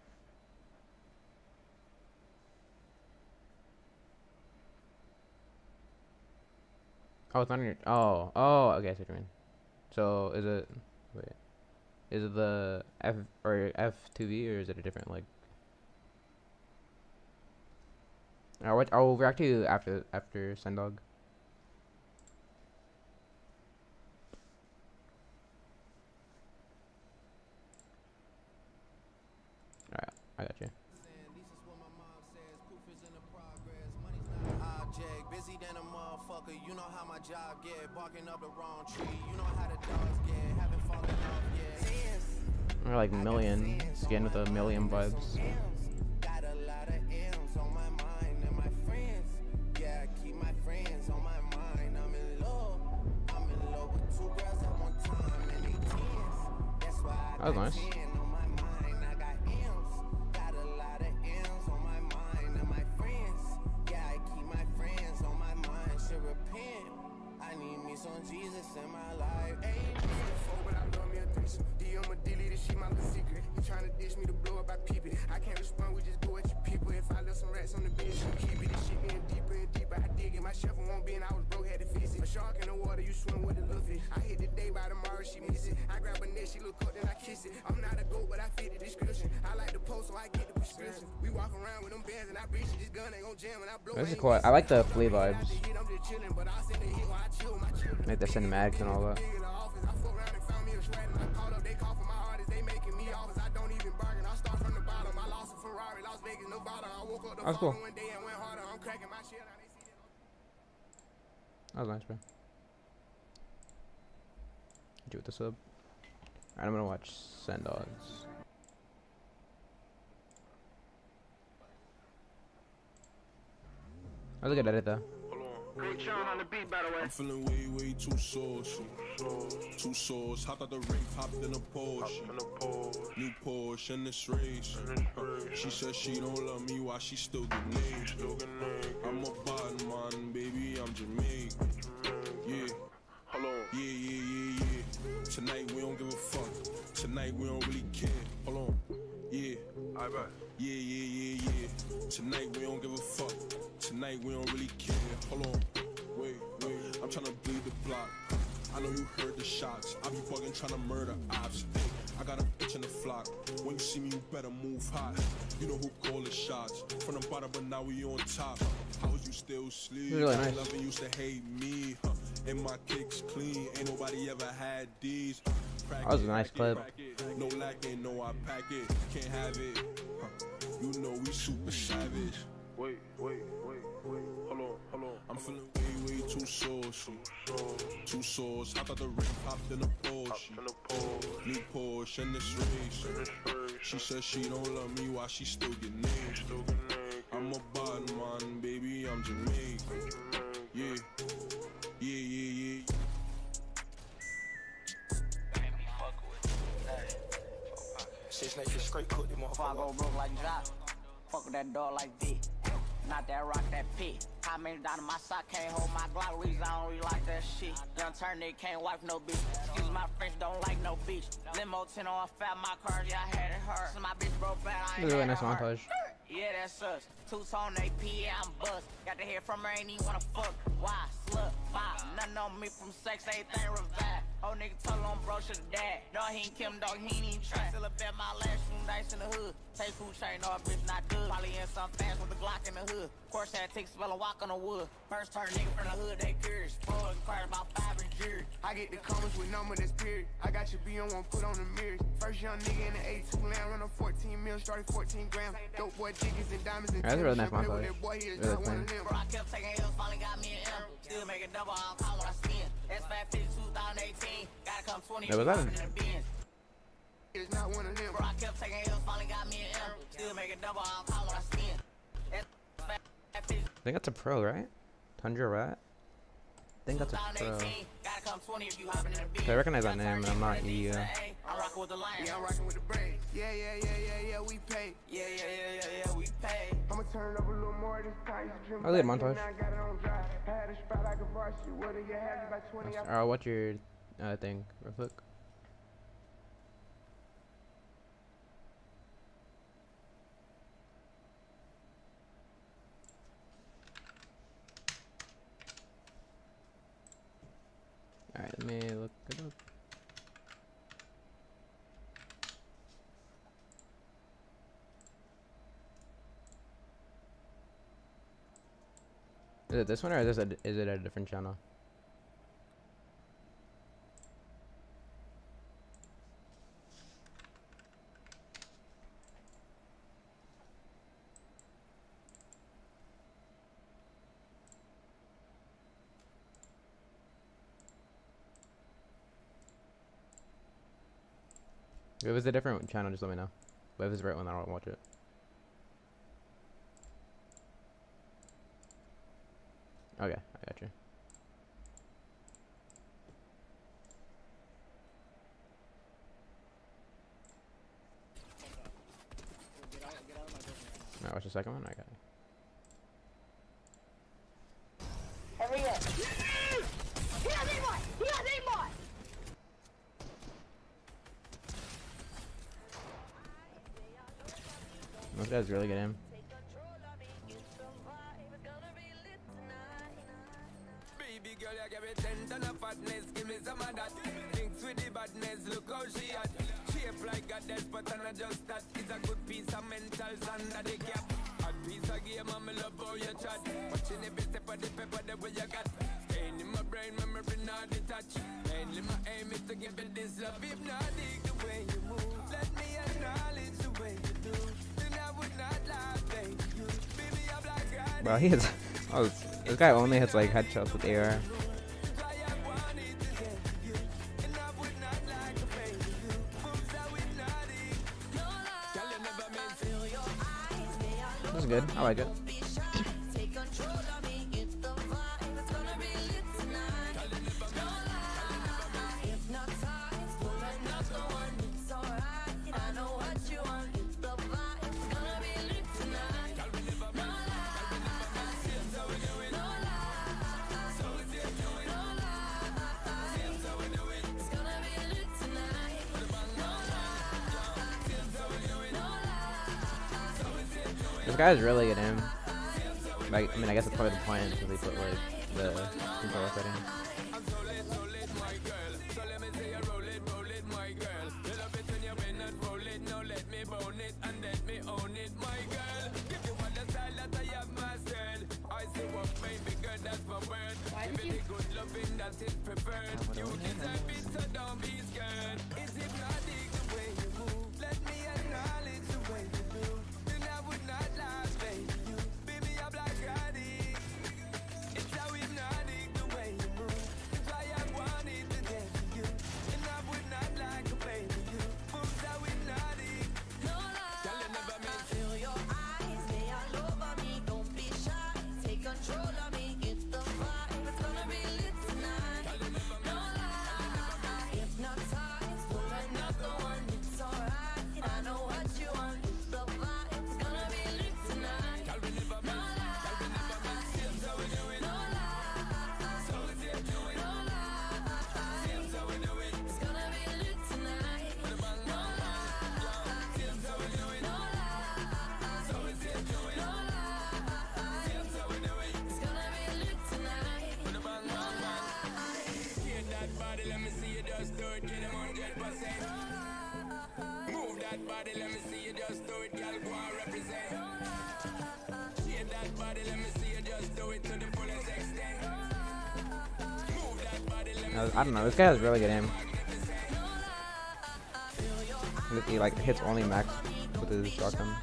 Oh, it's not on your. Oh, oh. Okay, I see what you mean. So is it? Wait. Is it the F or F two V or is it a different like? I'll, watch, I'll react to you after after Sendog. Alright, I got you. Busy than a motherfucker, you know how my job get. Barking up the wrong tree, you know how the dogs get. Haven't fallen off yet. We're like million skin with a million vibes. Got a lot of M's on my mind and my friends. Yeah, I keep my friends on my mind. I'm in love. I'm in love with two girls at one time and they tens. That's why I got nice. ten on my mind. I got M's. Got a lot of M's on my mind and my friends. Yeah, I keep my friends on my mind. Should repent. I need me some Jesus in my life. Amen. But I love me a threesome. D M a delete she my little secret. You trying to dish me to blow up, I peep it. I can't respond, we just go at your people. If I left some rats on the bench, you keep it. This shit getting deeper and deeper. I dig it. My chef won't be and I was broke, had to fix it. A shark in the water, you swim with a little fish. I hit the day by tomorrow, she miss it. I grab a net, she look up, then I kiss it. I'm not a goat, but I fit the description. I like the post, so I get the prescription. We walk around with them bands and I breach it. This gun ain't gon' jam and I blow. This is cool. I like the flea vibes. Like the cinematics and all that. That's cool. That was nice, bro. Do with the sub. Alright, I'm gonna watch Sendogs. That was a good edit though. I'm feeling way, way too saucy. Too sauce. Hop out the ring, hopped in a Porsche. New Porsche in this race. She says she don't love me while she still get named. I'm a bad man, baby, I'm Jamaican. Yeah. Yeah, yeah, yeah, yeah. Tonight we don't give a fuck. Tonight we don't really care. Hold on. Yeah. I bet. Yeah, yeah, yeah, yeah. Tonight we don't give a fuck. Tonight we don't really care. Hold on. Wait, wait. I'm trying to bleed the block. I know you heard the shots. I be bugging trying to murder ops. Hey, I got a bitch in the flock. When you see me, you better move hot. You know who call the shots. From the bottom, but now we on top. How was you still sleep? Really nice. Loving used to hate me. Huh. And my kicks clean. Ain't nobody ever had these. That was a nice clip. No lacking, no I pack it. Can't have it. Huh. You know we super savage. Wait, wait, wait, wait. Hold on, hold on. I'm feeling way, way too saucy. Too sauce. Hop out the ring, hopped in a Porsche. New Porsche in this race. She says she don't love me while she still get named. I'm a bad man, baby, I'm Jamaican. Yeah, yeah, yeah, yeah. Six niggas straight cook them motherfuckers. I go broke like Jock. Fuck with that dog like D. Not that rock, that pit. How many down in my sock can't hold my Glock? Reason I don't really like that shit. Young turn nigga can't wipe no bitch. Excuse my French, don't like no bitch. Limo ten on fat, my car, yeah, I had it hurt. So my bitch broke bad, I ain't Really had nice it hurt. montage. Yeah, that sucks. Two tone A P, yeah, I'm bust. Got to hear from her, ain't even wanna fuck. Why? Slut, bop. Nothing on me from sex, everything revived. Old nigga told him bro should dad. No, he ain't Kim, dog, he ain't even try. Still a bet my last room dice in the hood. Take food chain, no, bitch not good. Probably in some fast with the Glock in the hood. Of course, had take spell and walk on the wood. First turn nigga from the hood, they curious. Boy, inquired about five and jury. I get the comments with number that's period. I got your B on one, put on the mirrors. First young nigga in the A two land, run on fourteen mil, started fourteen grams. Dope boy diggies and diamonds and That's a really nice montage. Really Really clean. bro, I kept taking L's, finally got me an M. Still making double, I don't call when I spin. That's five fifty, two thousand eighteen. Gotta come twenty. Yeah, was that? It's not one of them. Bro, I kept taking L's, finally got me an M. Still making double, I don't call when I spin. That's five fifty. I think that's a pro, right? Tundra Rat? I think that's a pro. I recognize that name, and I'm not E U. I'm rocking with the lion. Yeah, I'm rocking with the brain. Yeah, yeah, yeah, yeah, yeah, we pay. Yeah, yeah, yeah, yeah, yeah, we pay. I'ma turn up a little more this time. I did montage. Alright, what's your uh, thing, real quick? Alright, let me look it up. Is it this one or is, this a, is it a different channel? If it's a different channel, just let me know. But if it's the right one, I don't watch it. Okay, I got you. Alright, what's the second one? I got it. Hurry up. He has aimbot! He has aimbot! This guy's really good aim. Baby girl, you give me ten ton of fatness, give me some of that. Thinks with the badness, look how she at. Shape like a death, but I'm not just that. It's a good piece of mentals under the cap. A piece of game, I'm in love how you chat. Watching every step of the paper, the way you got. Staying in my brain, memory not detached. Mainly my aim is to give it this love. If not, dig the way you move. Let me acknowledge the way you do. Bro, he hits. Oh, this guy only hits like headshots with A R. This is good. I like it. This guy's really good aim. Like, I mean, I guess that's probably the point because they put like the controller setting. Why did you? I don't know. This guy has really good aim. He like hits only max with his shotgun.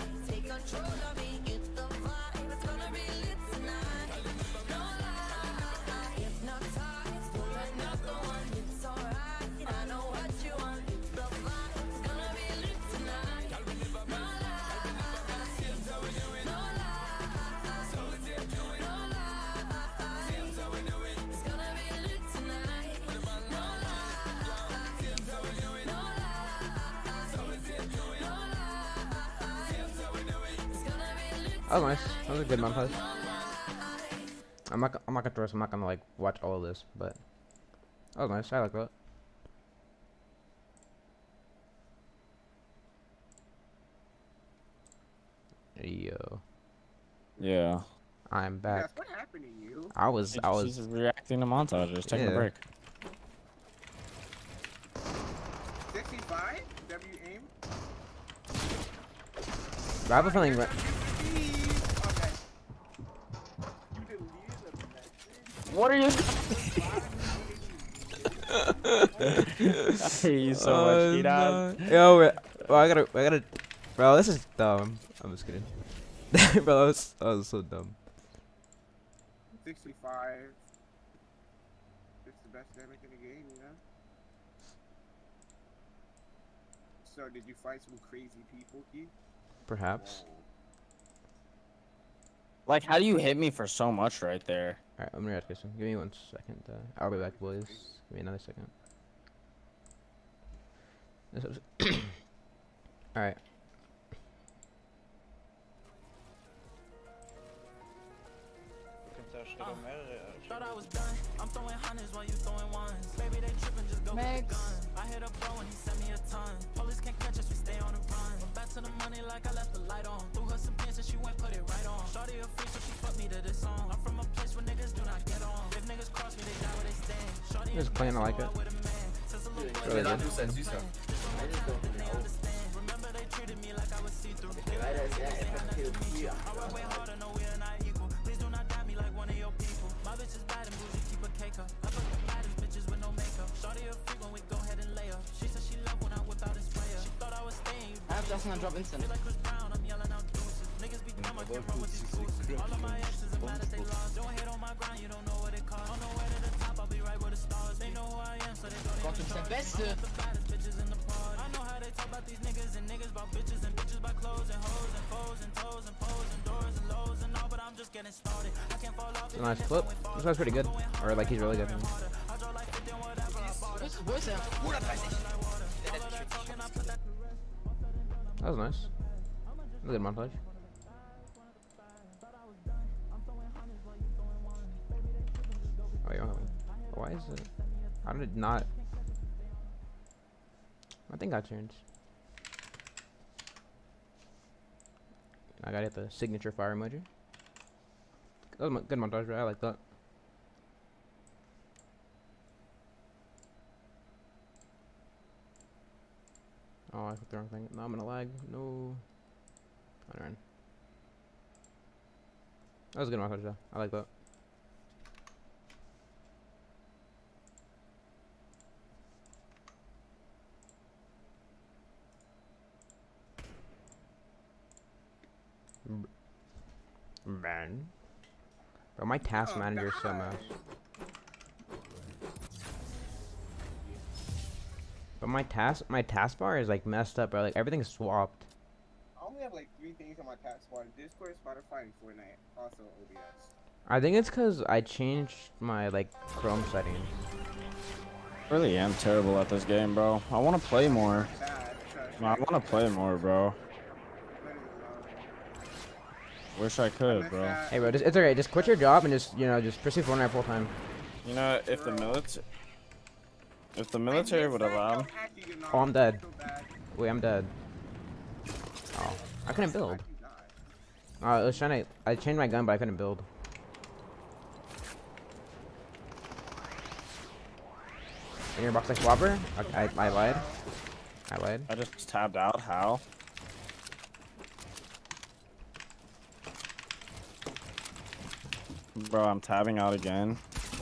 That was nice. That was a good montage. I'm not. I'm not gonna throw this. I'm not gonna like watch all of this, but that was nice. I like that. Yo. Yeah. I'm back. Yes, what happened to you? I was. I was She's reacting to montages. Taking yeah. a break. sixty-five? W aim? I have a feeling. Right What are you? I hate you so oh, much, no. Yo, well, I gotta, I gotta, bro. This is dumb. I'm just kidding, bro. That was, that was so dumb. sixty-five. It's the best damage in the game, you know. So, did you fight some crazy people, Keith? Perhaps. Whoa. Like, how do you hit me for so much right there? Alright, let me ask you something. Give me one second. Uh, I'll be back, boys. Give me another second. Alright. Thought I was done. I'm throwing hundreds while you throwing ones. Baby, they tripping, just go get the gun. I hit a bro and he sent me a ton. Police can't catch us, we stay on the run. Back to the money like I left the light on. Threw her some pins and she went put it right on. Shorty a freak, so she fucked me to this song. I'm from a place where niggas do not get on. If niggas cross me, they die where they stand. Shorty is clean, I like it. Really good. Remember they treated me like I was see-through. I work way harder, no we are not equal. Please do not doubt me like one of your people. My bitch is bad and bougie, keep a cake up. I fuck the baddest bitches with no makeup. Shorty a freak when we go ahead and lay up. She said she loved when I whip out and spray her. She thought I was staying. I have just not drop instant. Feel like Chris Brown, I'm yelling out deuces. Niggas be dumb, I can't run with these gooses. All of my exes are mad that they lost. Don't hit on my grind, you don't know what it costs. On the way to the top, I'll be right where the stars. They know who I am, so they go to the best. The baddest bitches in the party. I know how they talk about these niggas and niggas about bitches and bitches by clothes and hoes and foes and toes and pose and doors and lows and all, but I'm just getting started. I can't fall off. It's a nice flip. This guy's pretty good. Or like he's really good. That was nice. That was a good montage. Oh, yeah. Why is it? How did it not? I think I changed. I gotta hit the signature fire emoji. That was a good montage, bro. I like that. Oh, I clicked the wrong thing. No, I'm gonna lag. No. Alright. That was a good montage, though. I like that. Man. Bro, my task manager is so messed. But my task, my taskbar is like messed up, bro. Like everything's swapped. I only have like three things on my taskbar: Discord, Spotify, and Fortnite. Also O B S. I think it's cause I changed my like Chrome settings. I really am terrible at this game, bro. I want to play more. No, I want to play more, bro. Wish I could, bro. Hey, bro, just, it's alright. Just quit your job and just, you know, just pursue Fortnite full time. You know, if the military, if the military would allow. Oh, I'm dead. Wait, I'm dead. Oh, I couldn't build. Oh, I was trying to. I changed my gun, but I couldn't build. In your box like swapper? I, I, I lied. I lied. I just tabbed out. How? Bro, I'm tabbing out again.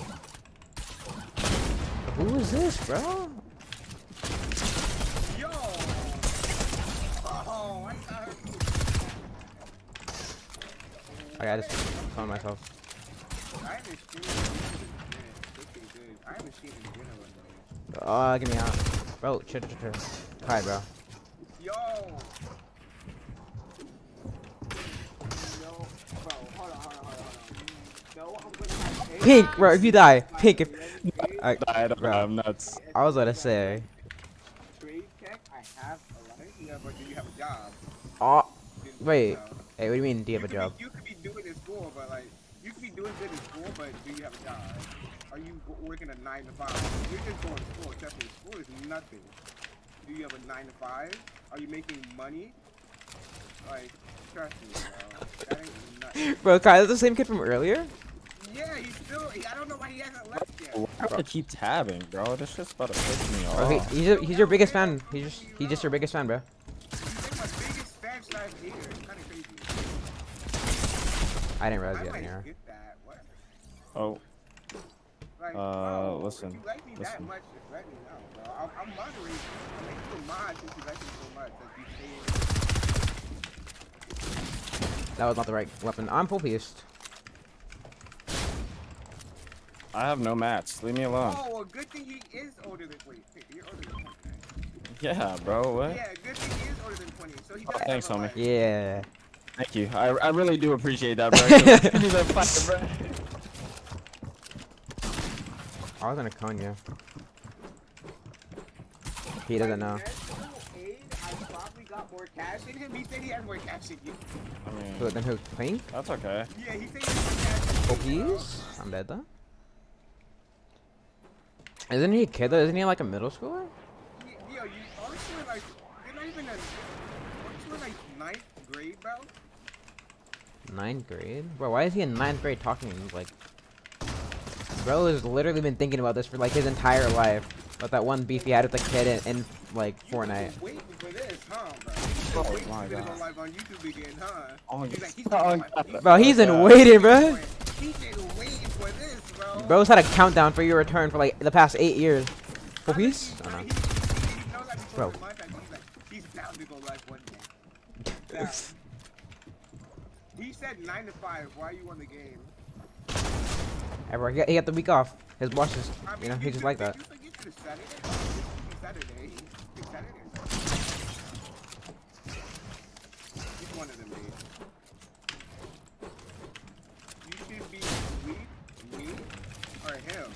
Who is this, bro? Yo! Oh, I got I gotta just phone myself. I haven't seen it. I haven't seen it. Oh, get me out. Bro, shit, shit, shit. Hi, bro. Yo! Yo, bro, hold on, hold on, hold on, hold on. No, I'm gonna have Pink, bro, if you die. Pink, if... I, I don't bro, know, I'm nuts. I was gonna say. Trade check, I have a life. Yeah, but do you have a job? Oh, wait. Hey, what do you mean, do you have a job? You could be doing in school, but like, you could be doing good in school, but do you have a job? Are you working a nine to five? You're just going to school. Trust me, school is nothing. Do you have a nine to five? Are you making money? Like, trust me, bro. That ain't nothing. Bro, Kai, is the same kid from earlier? Yeah, he's still. I don't know why he hasn't left yet. Why do I keep tabbing, bro? This shit's about to piss me Bro, he, off. he's, a, he's your biggest fan. He's just, he's just your biggest fan, bro. He's like my biggest fan slash hater. It's kind of crazy. I didn't realize I you had an might error. get that. What? Oh. Like, Uh, bro, listen, if you like me that listen. much, just let me know, bro. I'm, I'm moderating. I'm making you a mod since you like me so much. Like you say. That was not the right weapon. I'm full pieced. I have no mats. Leave me alone. Oh, well, good thing he is older than wait, wait, you're older than twenty, right? Yeah, bro. What? Yeah, good thing he is older than twenty, so he does Oh, thanks, have a homie. life. Yeah. Thank you. I, I really do appreciate that, bro. 'Cause you need to fight, bro. I was gonna con you. He doesn't know. I probably got more cash in him. He said he has more cash in you. I mean, Who, then who? Clean? that's okay. Yeah, he said he has more cash in you. Oh, he's? I'm dead though. Isn't he a kid though? Isn't he like a middle schooler? Yo, you honestly like, you're not even a, aren't you in like ninth grade, bro? Ninth grade? Bro, why is he in ninth grade talking like... Bro has literally been thinking about this for like his entire life. About that one beef he had with the kid in, in like Fortnite. You waiting for this, huh, bro? Oh Waiting my for this god. on live on YouTube again, huh? Oh my He's god. like, he's Oh my like, god. he's Bro, he's been God. waiting, bro. He's been waiting for this, bro. Bro's had a countdown for your return for like the past eight years. Full piece? I don't know. He, he, he knows that before Bro. the month, and he's like, he's bound to go live one day. Bound. He said nine to five. Why are you on the game? Hey, bro, he got, he got the week off. His boss just, I mean, you know, he you just should- like that. You should get to the Saturday. It's Saturday. It's Saturday. He's one of them days. You should be sweet, me, or him.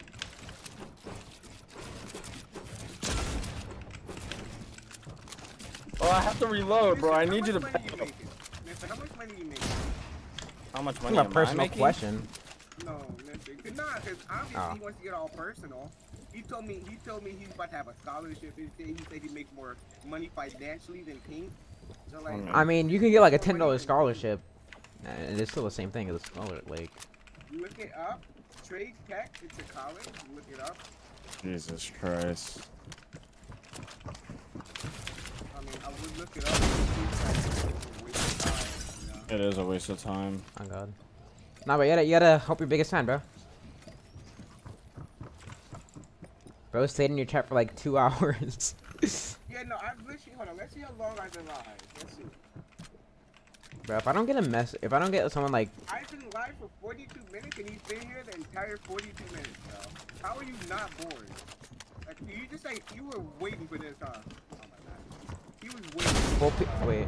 Oh, I have to reload, bro. I need you to. How much money you making? Mister, how much money you making? How much That's money a am I personal making? question. No, mister. Nah, because obviously Oh. he wants to get all personal. He told me he told me he's about to have a scholarship. He said he said he makes more money financially than Pink. So like, I mean, you can get like a ten dollar scholarship, and it's still the same thing as a scholarship. Like, you look it up. Trade tech into college. You look it up. Jesus Christ. I mean, I would look it up. It is a waste of time. Oh god. Nah, but you gotta, you gotta help your biggest fan, bro. Bro stayed in your chat for like two hours. Yeah, no, I'm literally. Hold on. Let's see how long I've been live. Let's see. Bro, if I don't get a mess, if I don't get someone like, I've been live for forty-two minutes, and he's been here the entire forty-two minutes, bro. How are you not bored? Like, you just like you were waiting for this, huh? Oh my god. He was waiting. full p wait.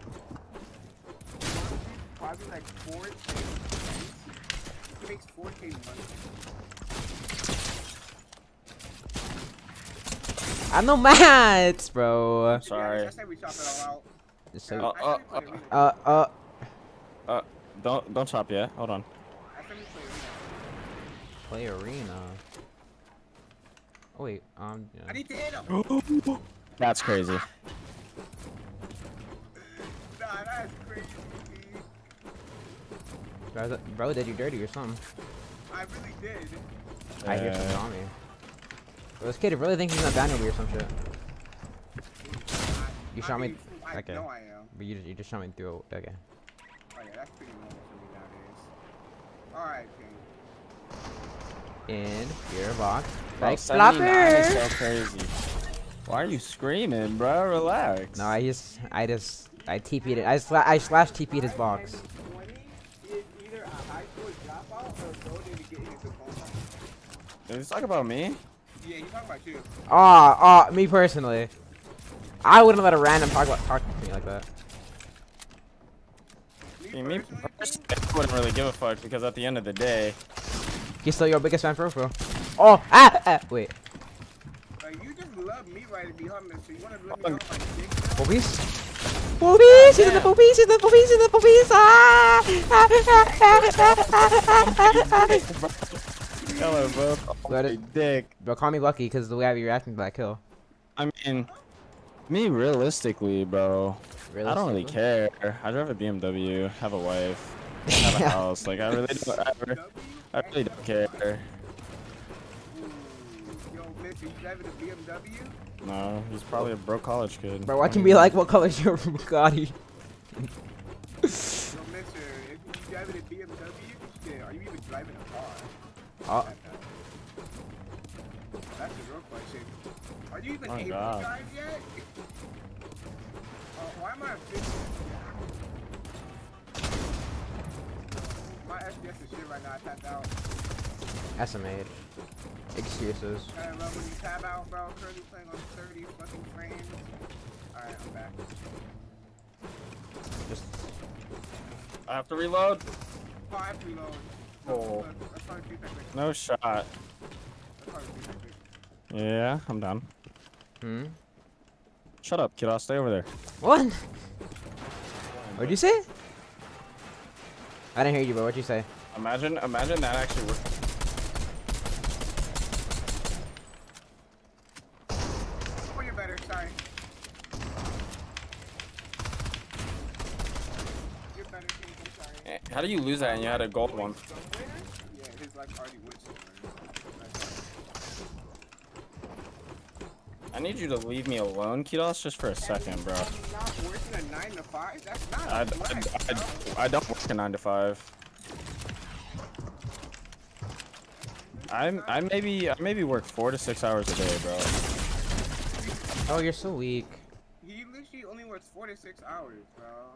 Probably like four K. He makes four K money. I'm no mats, bro. I'm sorry. I say we chop it all out. So, Uh, uh, uh, uh, uh, uh, don't don't chop yet. Hold on. play arena. Oh wait, um. Yeah. I need to hit him. That's crazy. Nah, that's crazy. Bro, bro did you dirty or something? I really did. I hear some on me. Bro, this kid really thinks he's not down or some shit. You shot me. I Okay. know I am. But you just, you just shot me through. Okay. Oh yeah, that's pretty normal for me nowadays. Alright, King. In your box. Bro, Like seventy-nine is flopper. so crazy. Why are you screaming, bro? Relax. No, I just, I just, I T P'd it. I sla I slash T P'd his box. He's talking about me? Yeah, he's talking about you. Ah, ah, me personally. I wouldn't let a random talk about talk to me like that. Me, me personally, I wouldn't really give a fuck because at the end of the day, He's still your biggest fan for real. Oh, ah, ah, wait. Like, you just love me right to be humble, so you want to let me know my dick? Boobies? Boobies! He's in the boobies! He's in the boobies! He's in the boobies! Ah! hello, bro. Let Oh, it, dick. bro, call me lucky because the way you're reacting to that kill. I mean, me realistically, bro. I don't really care. I drive a B M W, have a wife, have a house. Like I really, don't, I, re I really don't care. Yo, Mitch, you driving a B M W? No, he's probably a broke college kid. Bro, what can be like? What color is your Bugatti? Yo, Mister, if you driving a B M W, shit, are you even driving a car? Oh. That's the real question. Are you even Oh, able God. to drive yet? Oh, why am I a fifty? My S D S is shit right now. I tapped out. S M H. Excuses. Alright, bro, when you tab out, bro, currently playing on thirty fucking frames. Alright, I'm back. Just. I have to reload. Oh, I have to reload. Oh. That's probably too quick. No shot. That's probably too quick. Yeah, I'm done. Hmm. Shut up, kid. I'll stay over there. What? What'd you say? I didn't hear you, bro. What'd you say? Imagine, imagine that actually worked. Oh, you're better. Sorry. You're better, King. I'm sorry. Eh, How do you lose that and you had a gold one? Yeah, his like already went somewhere. I need you to leave me alone, Kidos, just for a second, bro. Not working a nine to five? That's not I, a flex, I, bro. I, I don't work a nine to five. I'm I maybe I maybe work four to six hours a day, bro. Oh, you're so weak. He literally only works four to six hours, bro.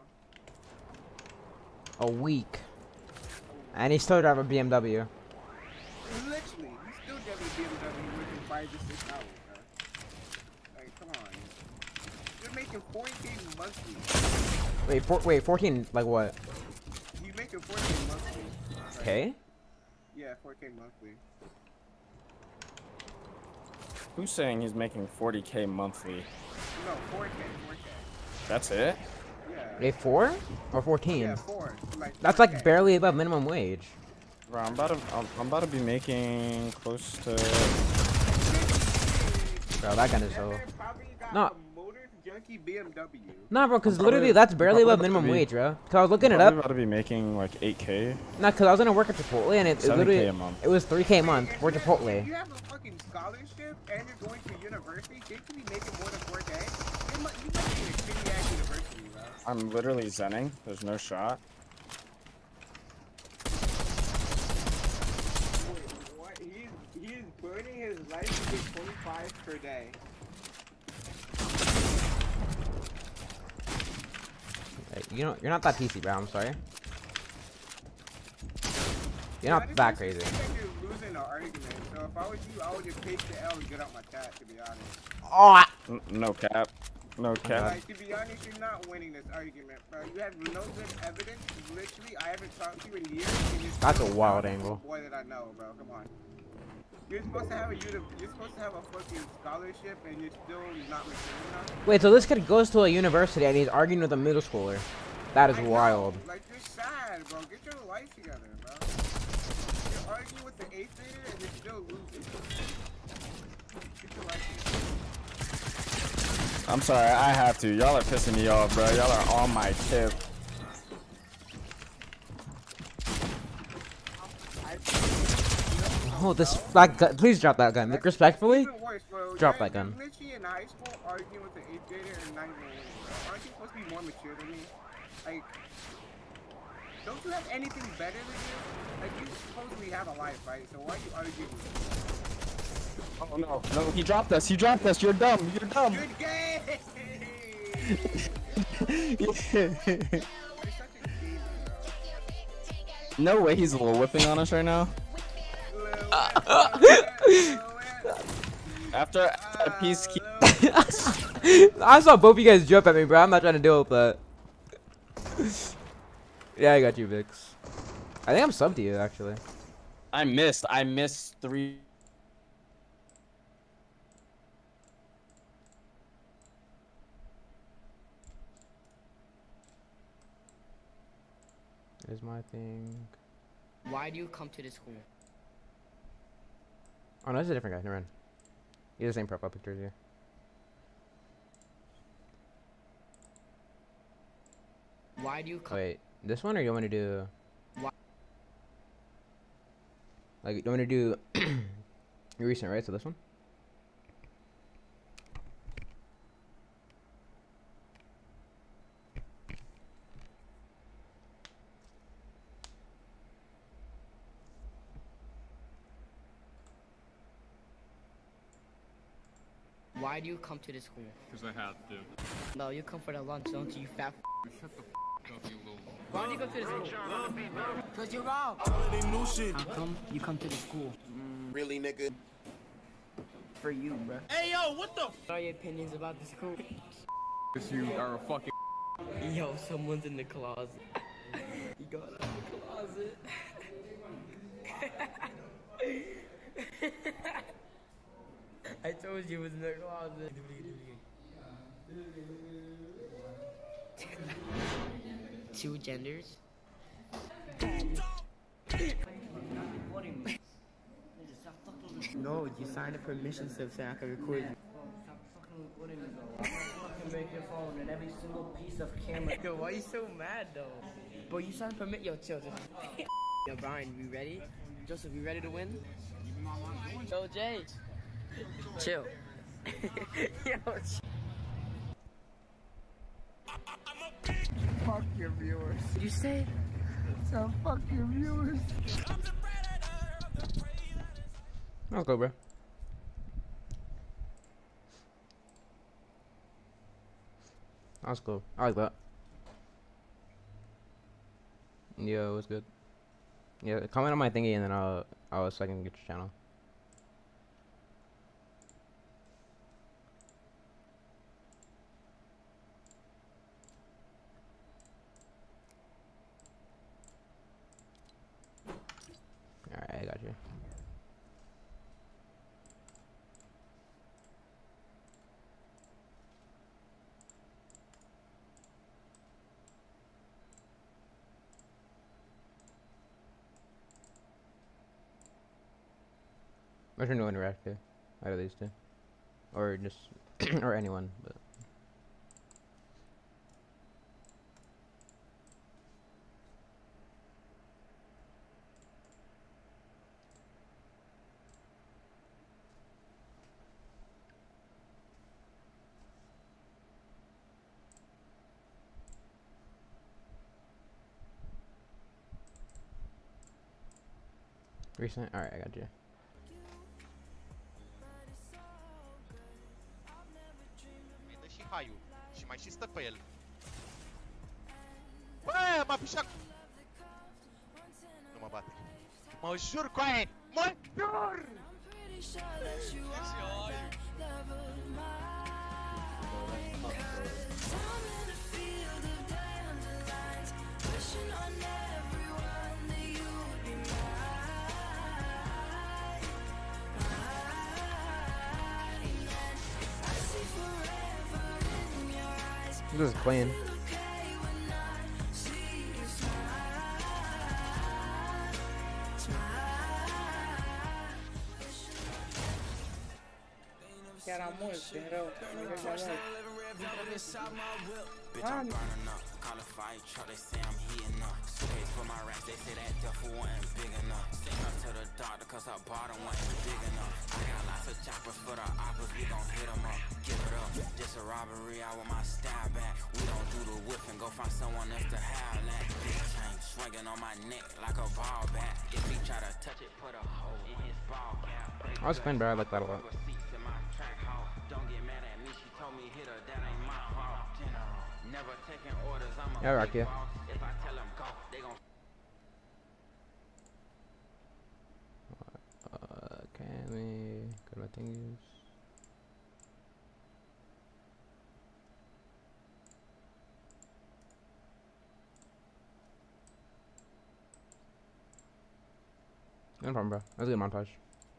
A week. And he still drive a B M W. Literally, he's still driving a B M W working five to six hours, bro. Like, come on. You're making four K monthly. Wait, four, wait, fourteen, like what? You making four K monthly. Okay. Yeah, four K monthly. Who's saying he's making forty K monthly? No, four K, four K. That's it? Yeah. Wait, four or fourteen? Yeah, four. Like, That's like barely above minimum wage. Bro, I'm about to I'm, I'm about to be making close to. Bro, that gun is so. Probably got No. a motor junky B M W. Nah, bro, because I'm literally probably- that's I'm barely probably above about to minimum be- wage, bro. Because I was looking I'm it probably up. about to be making like eight K. Nah, because I was gonna work at Chipotle and it, it seven K literally a month. it was three K a month for If Chipotle. you have a fucking scholarship and you're going to university, shouldn't you be making more than four K? You must, you must be in a shitty ass university, bro. I'm literally zenning. There's no shot. Wait, what? He's, he's burning his life to get twenty-five per day. Hey, you know, you're not that P C, bro. I'm sorry. You're Yeah, not that crazy. I think you're losing an argument. So if I was you, I would just take the L and get out my chat, to be honest. Oh. N no cap. No cap. Like, to be honest, you're not winning this argument, bro. You have no good evidence. Literally, I haven't talked to you in years. And you're That's a still wild the angle. Boy that I know, bro. Come on. You're supposed to have a uni You're supposed to have a fucking scholarship, and you're still not mature enough. Wait, so this kid goes to a university and he's arguing with a middle schooler. That is I know. wild. Like, you're sad, bro. Get your life together, bro. You're arguing with the eighth grader, and you're still losing. Get your life together. I'm sorry, I have to. Y'all are pissing me off, bro. Y'all are on my tip. Oh, this that gun. Please drop that gun. Like, respectfully, Even worse, bro. drop You're- that gun. You're literally in high school arguing with the eighth grader and not even winning, bro. Aren't you supposed to be more mature than me? Like, don't you have anything better than you? Like, you supposedly have a life, right? So why are you arguing with me? Oh no, no, he dropped us. He dropped us. You're dumb. You're dumb. You're gay! No way he's a little whipping on us right now. After a piece keep I saw both of you guys jump at me, bro. I'm not trying to deal with that. Yeah, I got you, Vix. I think I'm subbed to you, actually. I missed. I missed three. Here's my thing. Why do you come to this school? Oh no, this is a different guy. Never mind. He's the same profile picture as you. Why do you come? Wait, this one or you want me to do? Why? Like, you want me to do your recent, right? So this one. Why do you come to this school? Because I have to. No, you come for the lunch, don't you, you fat f Shut the f up, you little. Why do you come to this school? Because you're wrong. How come you come to the school? Mm, really, nigga? For you, bro. Hey, yo, what the f? What are your opinions about the school? Because you are a fucking. Yo, someone's in the closet. He got out of the closet. I told you it was in the closet. Two genders. No, you signed a permission slip saying I can record you. I can make your phone and every single piece of camera. Yo, why are you so mad though? Bro, you signed permit. Yo, chill. Just... Yo, Brian, we ready? Joseph, you ready to win? Yo, Jay. Chill. Yo, chill. Fuck your viewers. Did you say? So fuck your viewers. Let's go, bro. That's cool. I like that. Yeah, it was good. Yeah, comment on my thingy and then I'll I'll second get your channel. Alright, I got you. Which one do you want to react to? Out of these two? Or just, or anyone, but. Recent? Alright, I got you. Dă și haiul. Și mai și stă pe el. Bă, m-a pișat! Nu mă bate. Mă jur, coaie! Mă jur! This is clean. Chiar am mult, din rău. Mă gândesc la mult. Bitch, I'm burning up. Call a fire truck, they say I'm heating up. Suitcase for my racks, they say that duffel wasn't big enough. Send her to the doctor, cause her bottom wasn't big enough. I got lots of choppers for the oppas, we gon' hit them up. Give it up, just a robbery, I want my style back. We don't do the whip and go find someone else to have that. Big chain swinging on my neck like a ball bat. If he try to touch it, put a hole in his ball cap. I was playing, bro. I like that a lot. Don't get mad at me, she told me hit her, that ain't my fault. General, never taking orders, I'm a Yeah, rock you. boss. If I tell them go, they gon' Uh, can we go to my thingies? No problem, bro. That was a good montage.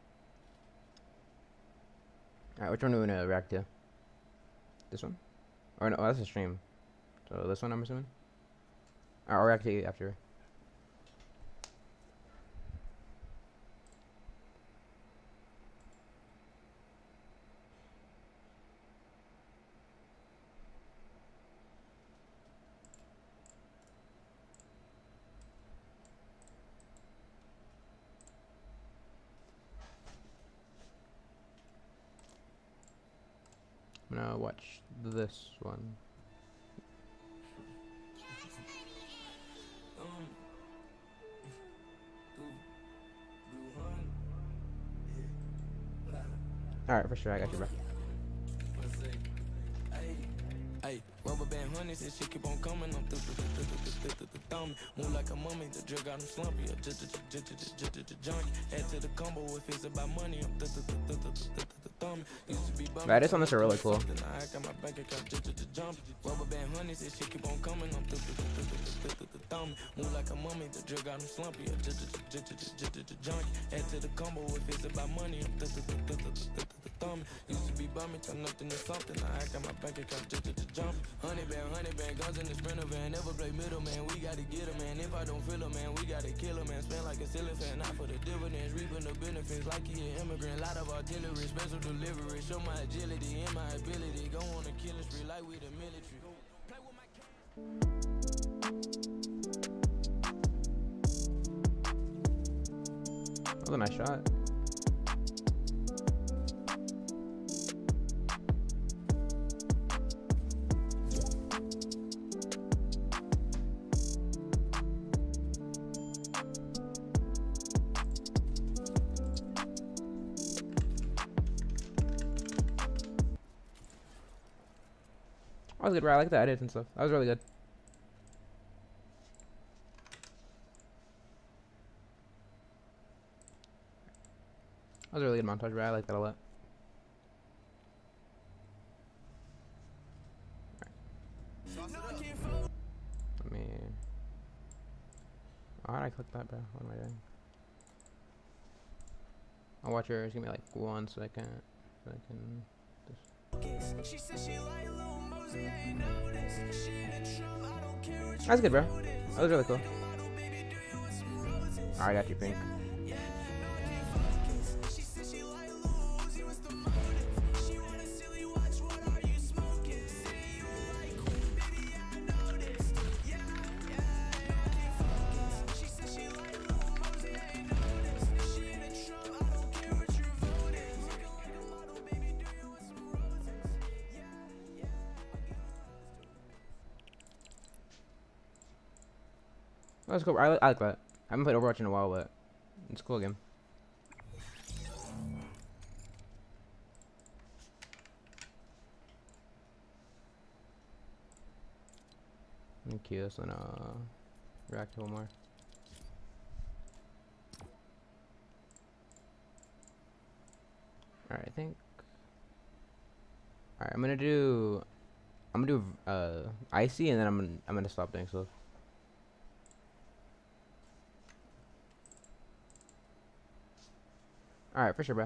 Alright, which one do we want to react to? This one? Or no, oh, that's a stream. So this one, I'm assuming? Alright, I'll react to it after. I'm gonna watch this one. Alright, for sure, I got you, bro. Hey, rubber band honey said shit keep on coming. I'm th th th th th th th thumb. Move like a mummy, the drug got him slumpy. Just just just just just junk. Add to the combo if it's about money. I'm th th th th th th thumb. Used to be bumming. That is on this are really cool. I got my bank account just just jump. Rubber band honey said shit keep on coming. I'm th th th th th th th thumb. Move like a mummy, the drug got him slumpy. Just just just just just just junk. Add to the combo if it's about money. I'm th th th th th th th thumb. Used to be bumming, turn nothing to something. I got my bank account just just jump. Honey band, honey band, guns in the sprinter van. Never play middle, man. We gotta get him, man. If I don't feel him, man, we gotta kill him, man. Spend like a ceiling fan, not for the dividends. Reaping the benefits like he an immigrant. Lot of artillery, special delivery. Show my agility and my ability. Go on a killing spree like we the military. Play with my That was a nice shot. That was good, bro. I like the edits and stuff. That was really good. That was a really good montage, bro. I like that a lot. Right. Let me. How did I click that, bro? What am I doing? I'll watch yours. Give me like one second. So I can. Just... That's good, bro. That was really cool. Alright, I got you, Pink. That's cool. I, li I like that. I haven't played Overwatch in a while, but it's a cool game. Thank you. So uh, react to one more. All right, I think. All right, I'm gonna do. I'm gonna do uh icy, and then I'm gonna I'm gonna stop doing stuff. All right, for sure, bro.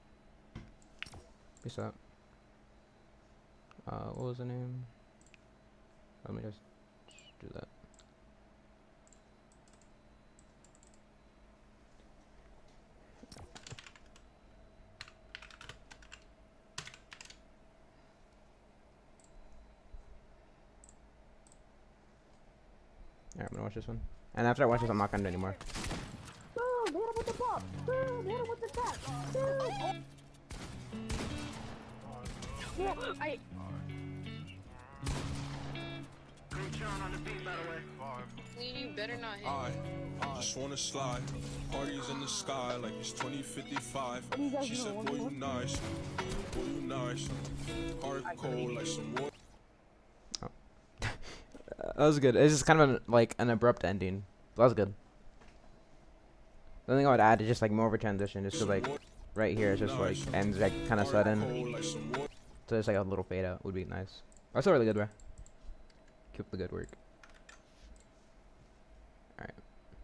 Peace out. Uh, what was the name? Let me just do that. Alright, I'm gonna watch this one. And after I watch this, I'm not gonna do anymore. Boom! Hit him with the ball! Boom! Hit him with the tap! Boom! Well, I... You better not hit I, I just wanna slide. Parties in the sky like it's twenty fifty-five. She said, boy, you nice. Boy, you nice. Hard cold like some water. That was good. It's just kind of an, like an abrupt ending. That was good. The thing I would add is just like more of a transition, just to like right here, it's just like ends like kind of sudden. So it's like a little fade out would be nice. That's still really good, bro. Keep up the good work. Alright.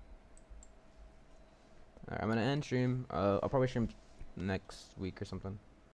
Alright, I'm gonna end stream. Uh, I'll probably stream next week or something.